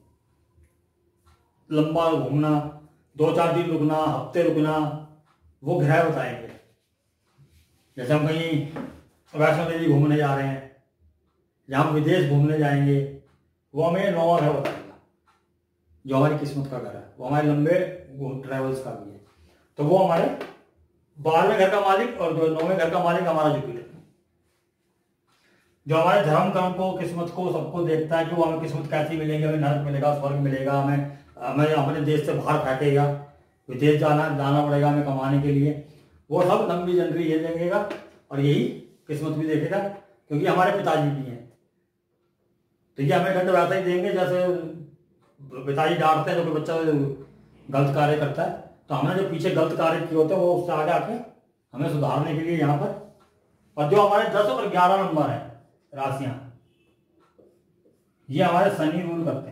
A: लंबा घूमना, दो चार दिन रुकना, हफ्ते रुकना, वो ग्रह बताएंगे। जैसे हम कहीं वैष्णो देवी घूमने जा रहे हैं या हम विदेश घूमने जाएंगे, वो हमें नौवां घर बताएगा। जो हमारी किस्मत का घर है वो हमारे लंबे ट्रेवल्स का भी है। तो वो हमारे बारहवें घर का मालिक और जो नौवें घर का मालिक हमारा जुपिटर। जो हमारे धर्म कर्म को, किस्मत को, सबको देखता है कि वो हमें किस्मत कैसी मिलेगी, हमें नरक मिलेगा, स्वर्ग मिलेगा, हमें हमें अपने देश से बाहर फेंकेगा, विदेश जाना जाना पड़ेगा हमें कमाने के लिए, वो सब लंबी जनरी ये देखेगा और यही किस्मत भी देखेगा, क्योंकि हमारे पिताजी भी हैं। तो ये हमें दंड वैसा ही देंगे जैसे पिताजी डांटते हैं जो कि बच्चा गलत कार्य करता है, तो हमने जो पीछे गलत कार्य किए होते हैं वो उससे आगे आके हमें सुधारने के लिए यहाँ पर। और जो हमारे दस और ग्यारह नंबर है राशियां, ये हमारे शनि रूल करते हैं,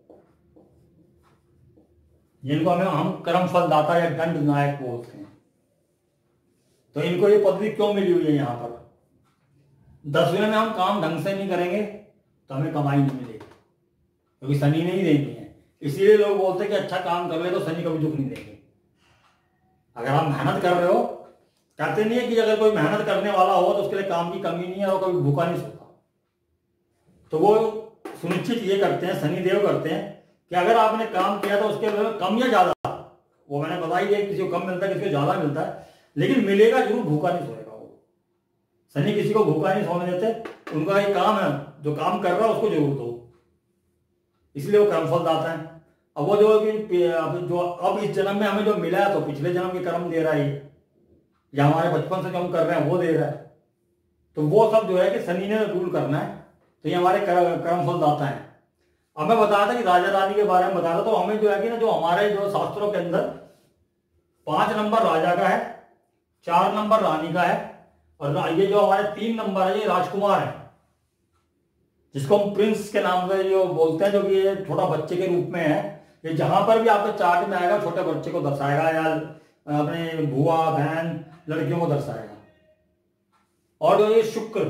A: जिनको हमें हम कर्म फलदाता या दंड नायक बोलते हैं। तो इनको ये पदवी क्यों मिली हुई है यहाँ पर? दसवें में हम काम ढंग से नहीं करेंगे तो हमें कमाई नहीं मिलेगी, क्योंकि शनि ने ही देनी है। इसीलिए लोग बोलते हैं कि अच्छा काम कर ले तो शनि कभी दुख नहीं देंगे। अगर आप मेहनत कर रहे हो, कहते नहीं है कि अगर कोई मेहनत करने वाला हो तो उसके लिए काम की कमी नहीं है और कभी भूखा नहीं सोता। तो वो सुनिश्चित ये करते हैं, शनिदेव करते हैं कि अगर आपने काम किया तो उसके कम या ज्यादा, वो मैंने बताई है, किसी को कम मिलता है किसी को ज्यादा मिलता है, लेकिन मिलेगा जरूर, भूखा नहीं सोएगा वो। शनि किसी को भूखा नहीं सोने देते, उनका एक काम है, जो काम कर रहा है उसको जरूर दो, इसलिए वो कर्मफल दाता है। अब वो जो जो अब इस जन्म में हमें जो मिला है तो पिछले जन्म के कर्म दे रहा है, या हमारे बचपन से जो हम कर रहे हैं वो दे रहा है। तो वो सब जो है कि शनि ने रूल करना है, तो ये हमारे कर्मफल दाता है। अब मैं बताया था कि राजा रानी के बारे में बताया था, तो हमें जो है कि ना जो हमारे जो शास्त्रों के अंदर पांच नंबर राजा का है, चार नंबर रानी का है, और ये जो हमारे तीन नंबर है ये राजकुमार है, जिसको हम प्रिंस के नाम से जो बोलते हैं, जो कि ये छोटा बच्चे के रूप में है। ये जहां पर भी आपके चार्ट में आएगा छोटे बच्चे को दर्शाएगा, या अपने बुआ बहन लड़कियों को दर्शाएगा। और जो ये शुक्र,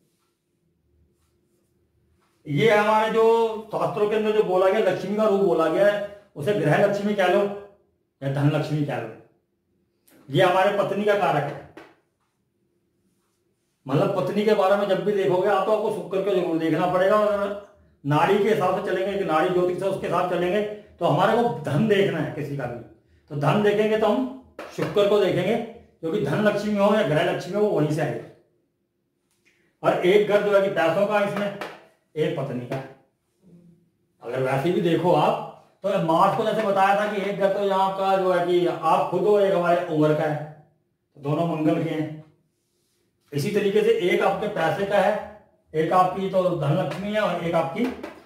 A: ये हमारे जो शास्त्रों के अंदर जो बोला गया लक्ष्मी का रूप बोला गया है, उसे ग्रह लक्ष्मी कह लो या धन लक्ष्मी कह लो। ये हमारे पत्नी का कारक है, मतलब पत्नी के बारे में जब भी देखोगे आप तो आपको शुक्र को जरूर देखना पड़ेगा। और नाड़ी के हिसाब से चलेंगे कि नाड़ी ज्योतिष से उसके साथ चलेंगे तो हमारे को धन देखना है किसी का भी, तो धन देखेंगे तो हम शुक्र को देखेंगे, क्योंकि धन लक्ष्मी हो या ग्रह लक्ष्मी हो वो वहीं से आएगा। और एक घर जो है कि पैसों का, इसमें एक पत्नी का। अगर वैसे भी देखो आप तो मार्स को जैसे बताया था कि एक घर तो यहाँ का जो है कि आप खुद हो, एक हमारे उम्र का है, तो दोनों मंगल के हैं। इसी तरीके से एक आपके पैसे का है, एक आपकी तो धन लक्ष्मी है और एक आपकी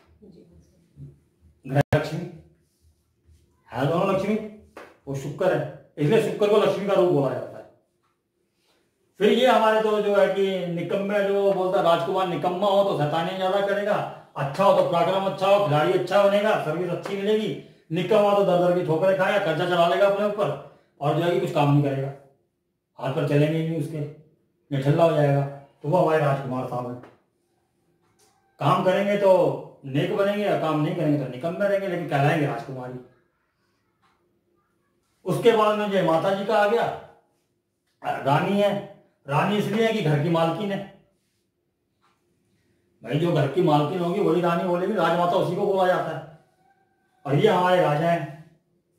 A: ग्रह लक्ष्मी है, दोनों लक्ष्मी, वो शुक्र है, इसलिए शुक्र को लक्ष्मी का रूप बोला जाता है। फिर ये हमारे तो जो है कि निकम्मे, जो बोलता है राजकुमार निकम्मा हो तो शैतानी ज्यादा करेगा, अच्छा हो तो पराक्रम अच्छा हो, खिलाड़ी अच्छा बनेगा, सर्विस अच्छी मिलेगी। निकम्मा तो दर दर की ठोकरें खाएगा, कर्जा चला लेगा अपने ऊपर, और जो है कि कुछ काम नहीं करेगा, हाथ पर चलेंगे ही नहीं उसके, निठल्ला हो जाएगा। तो वो हमारे राजकुमार साहब है, काम करेंगे तो नेक बनेंगे, या काम नहीं करेंगे तो निकम्मे रहेंगे, लेकिन कहलाएंगे राजकुमारी। उसके बाद में जो माता जी का आ गया, रानी है। रानी इसलिए है कि घर की मालकिन है, भाई जो घर की मालकिन होगी वही रानी बोलेगी, राजमाता उसी को बोला जाता है। और ये हमारे राजा हैं,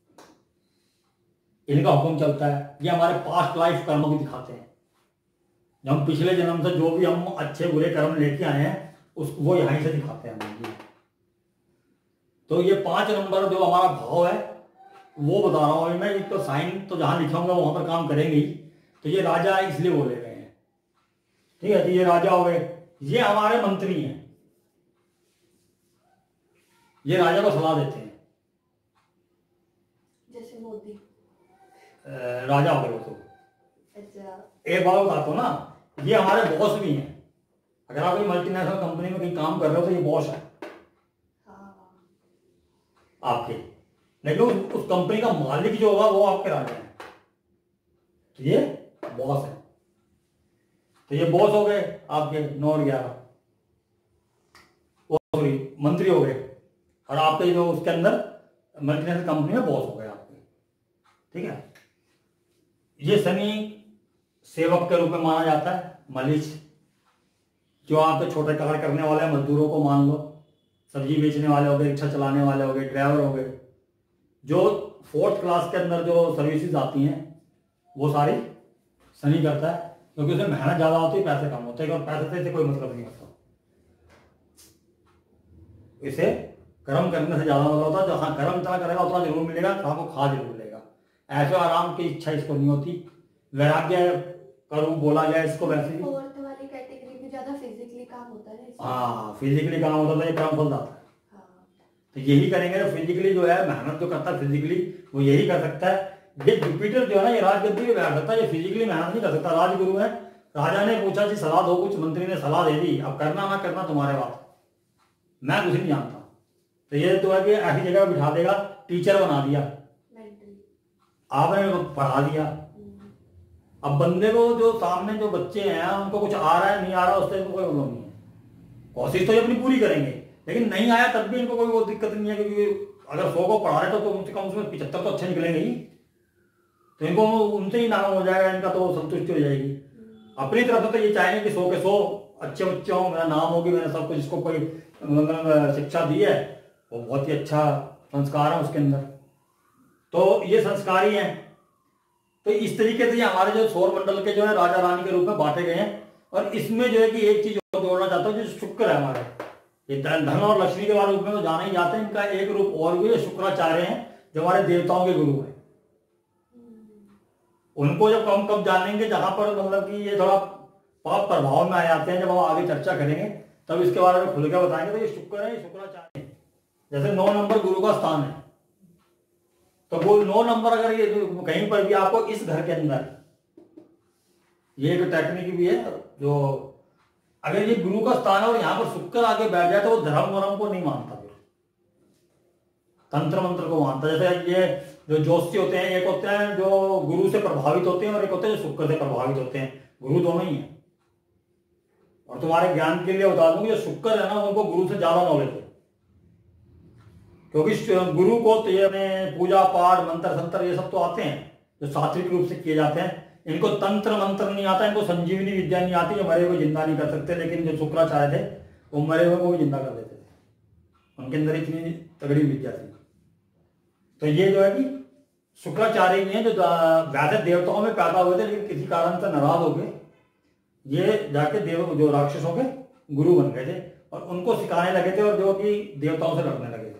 A: इनका हुक्म चलता है। ये हमारे पास्ट लाइफ कर्म भी दिखाते हैं, जब हम पिछले जन्म से जो भी हम अच्छे बुरे कर्म लेके आए हैं उस वो यहीं से दिखाते हैं हमें। तो ये पांच नंबर जो हमारा भाव है वो बता रहा हूं मैं, तो साइन तो जहां लिखा होगा वहां पर काम करेंगे ही। तो ये राजा है इसलिए बोले गए हैं, ठीक है। तो ये राजा हो गए, ये हमारे मंत्री हैं, ये राजा को सलाह देते हैं,
B: जैसे मोदी
A: राजा हो गए वो तो।
B: अच्छा,
A: एक बात बताता हूं ना, ये हमारे बॉस भी हैं। अगर आप कोई मल्टीनेशनल कंपनी में कहीं काम कर रहे हो तो ये बॉस है आपके, लेकिन उस, उस कंपनी का मालिक जो होगा वो आपके राजा है, तो ये बॉस है। तो ये बॉस हो गए आपके नौ और ग्यारह, सॉरी मंत्री हो गए, और आपके जो उसके अंदर मल्टीनेशनल कंपनी में बॉस हो गए आपके, ठीक है। ये शनि सेवक के रूप में माना जाता है, मलिच, जो आपके छोटे कार्य करने वाले मजदूरों को मान लो, सब्जी बेचने वाले हो गए, रिक्शा चलाने वाले हो गए, ड्राइवर हो गए, जो फोर्थ क्लास के अंदर जो सर्विसेज आती हैं वो सारी शनि करता है, क्योंकि उसमें मेहनत ज्यादा होती है, पैसे कम होते हैं, और पैसे से कोई मतलब नहीं होता। इसे गर्म करने से ज्यादा मतलब होता है, जहाँ गर्म इतना करेगा उतना जरूर मिलेगा, तो आपको खा जरूर मिलेगा। ऐसे आराम की इच्छा इसको नहीं होती। वैराग्य करूँ बोला जाए इसको वैसे ही।
B: फोर्थ वाली कैटेगरी में ज्यादा फिजिकली काम होता है।
A: हाँ फिजिकली काम होता था, ये कर्म फल जाता है। तो यही करेंगे तो फिजिकली जो है मेहनत जो करता है फिजिकली वो यही कर सकता है। ये जुपिटर जो है ना ये राजगद्दी पे बैठ सकता है, ये फिजिकली मेहनत नहीं कर सकता। राजगुरु है, राजा ने पूछा जी सलाह दो कुछ, मंत्री ने सलाह दे दी, अब करना ना करना तुम्हारे बात, मैं कुछ नहीं जानता। तो ये तो है कि ऐसी जगह बिठा देगा, टीचर बना दिया, आपने पढ़ा दिया। अब बंदे को जो सामने जो बच्चे हैं उनको कुछ आ रहा है नहीं आ रहा उससे कोई प्रॉब्लम नहीं है, कोशिश तो ये अपनी पूरी करेंगे, लेकिन नहीं आया तब भी इनको कोई वो दिक्कत नहीं है, क्योंकि अगर सौ को पढ़ा रहे तो कम से कम उसमें पिछहत्तर तो अच्छे निकलेंगे ही, तो इनको उनसे ही नाम हो जाएगा, इनका तो संतुष्टि हो जाएगी। अपनी तरफ से तो ये चाहेंगे कि सौ के सौ अच्छे बच्चे हों, मेरा नाम होगी, मैंने सब कुछ इसको कोई शिक्षा दी है, वो बहुत ही अच्छा संस्कार है उसके अंदर, तो ये संस्कार ही है। तो इस तरीके से हमारे जो सौर मंडल के जो है राजा रानी के रूप में बांटे गए हैं। और इसमें जो है कि एक चीज और जोड़ना चाहता हूँ, जो शुक्र है हमारे, ये धन और लक्ष्मी के रूप में तो जाने ही जाते हैं, इनका एक रूप और भी शुक्राचार्य हैं जो हमारे देवताओं के गुरु हैं। उनको जब कम कम जानेंगे, जहां पर मतलब कि ये थोड़ा पाप प्रभाव में आ जाते हैं, जब हम आगे चर्चा करेंगे तब इसके बारे में खुल के बताएंगे। तो ये शुक्र है, ये शुक्राचार्य है। जैसे नौ नंबर गुरु का स्थान है, तो वो नौ नंबर अगर ये कहीं पर भी आपको इस घर के अंदर, ये एक टेक्निक भी है, जो अगर ये गुरु का स्थान है और यहाँ पर शुक्र आगे बैठ जाए तो वो धर्म वरम को नहीं मानता, फिर तंत्र मंत्र को मानता। जैसे ये जो ज्योतिषी होते हैं, एक होते हैं जो गुरु से प्रभावित होते हैं और एक होते हैं जो शुक्र से प्रभावित होते हैं, गुरु दोनों ही है। और तुम्हारे ज्ञान के लिए बता दूं, जो शुक्र है ना उनको गुरु से ज्यादा नॉलेज है, क्योंकि गुरु को तो ये पूजा पाठ मंत्र संत्र ये सब तो आते हैं जो सात्विक रूप से किए जाते हैं, इनको तंत्र मंत्र नहीं आता, इनको संजीवनी विद्या नहीं आती, जो मरे हुए जिंदा नहीं कर सकते। लेकिन जो शुक्राचार्य थे वो मरे हुए को भी जिंदा कर देते थे, उनके अंदर इतनी तगड़ी विद्या थी। तो ये जो है कि शुक्राचार्य ही हैं जो वैसे देवताओं में पैदा हुए थे, लेकिन किसी कारण से नाराज हो गए, ये जाके देव जो राक्षसों के गुरु बन गए थे और उनको सिखाने लगे थे, और जो कि देवताओं से लड़ने लगे थे।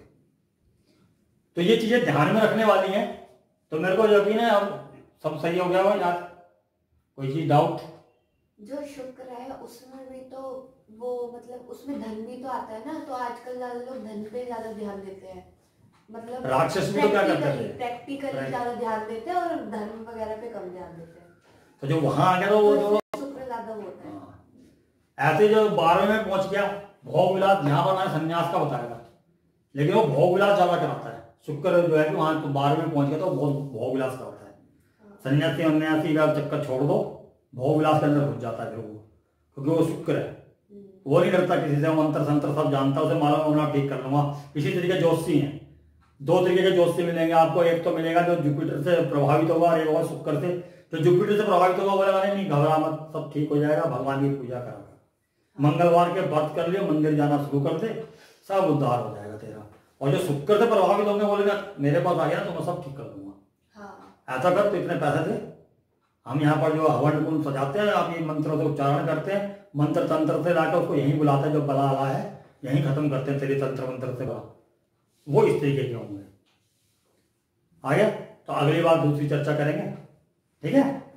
A: तो ये चीजें ध्यान में रखने वाली हैं। तो मेरे को यकीन है अब सब सही हो गया हो यार, कोई चीज डाउट?
B: जो शुक्र है उसमें भी तो वो मतलब उसमें धन भी तो आता है ना, तो आजकल ज्यादा लोग धन पे ज्यादा ध्यान देते हैं, मतलब
A: राक्षस भी तो क्या करते हैं,
B: प्रैक्टिकली ज्यादा ध्यान देते हैं और धर्म वगैरह पे कम ध्यान देते हैं।
A: तो जो वहां आ गया तो वो जो
B: शुक्र ज्यादा होता है।
A: ऐसे जो बारहवें में पहुंच गया, भोग विलास यहाँ पर मैंने संन्यास का बताएगा, लेकिन वो भोग विलास ज्यादा कराता है। शुक्र जो है कि वहां तो बारहवें में पहुंच गया तो बहुत भोग विलास कराता है। सन्यासी अन्यासी का चक्कर छोड़ दो, भोग विलास के अंदर घुस जाता है फिर वो, क्योंकि वो शुक्र है, वो नहीं करता किसी से, मंत्र संत्र सब जानता, उसे मालूम होना ठीक कर लूंगा। इसी तरीके ज्योतिषी हैं, दो तरीके के ज्योतिषी मिलेंगे आपको, एक तो मिलेगा जो जुपिटर से प्रभावित होगा और एक होगा शुक्र से। जो जुपिटर से प्रभावित होगा बोले वाले नहीं घबरा मत, सब ठीक हो जाएगा, भगवान की पूजा करा, मंगलवार के व्रत कर लियो, मंदिर जाना शुरू कर दे, सब उद्धार हो जाएगा तेरा। और जो शुक्र से प्रभावित होंगे बोलेगा मेरे पास आ गया तो मैं सब ठीक कर दूंगा, ऐसा कर तो इतने पैसे दे, हम यहाँ पर जो हवन कुंड सजाते हैं, आप ये मंत्रों से उच्चारण करते हैं, मंत्र तंत्र से लाकर उसको यहीं बुलाते हैं, जो बला आला है यहीं खत्म करते हैं तेरे तंत्र मंत्र से बला, वो इस तरीके के होंगे। आ गया? तो अगली बार दूसरी चर्चा करेंगे, ठीक है।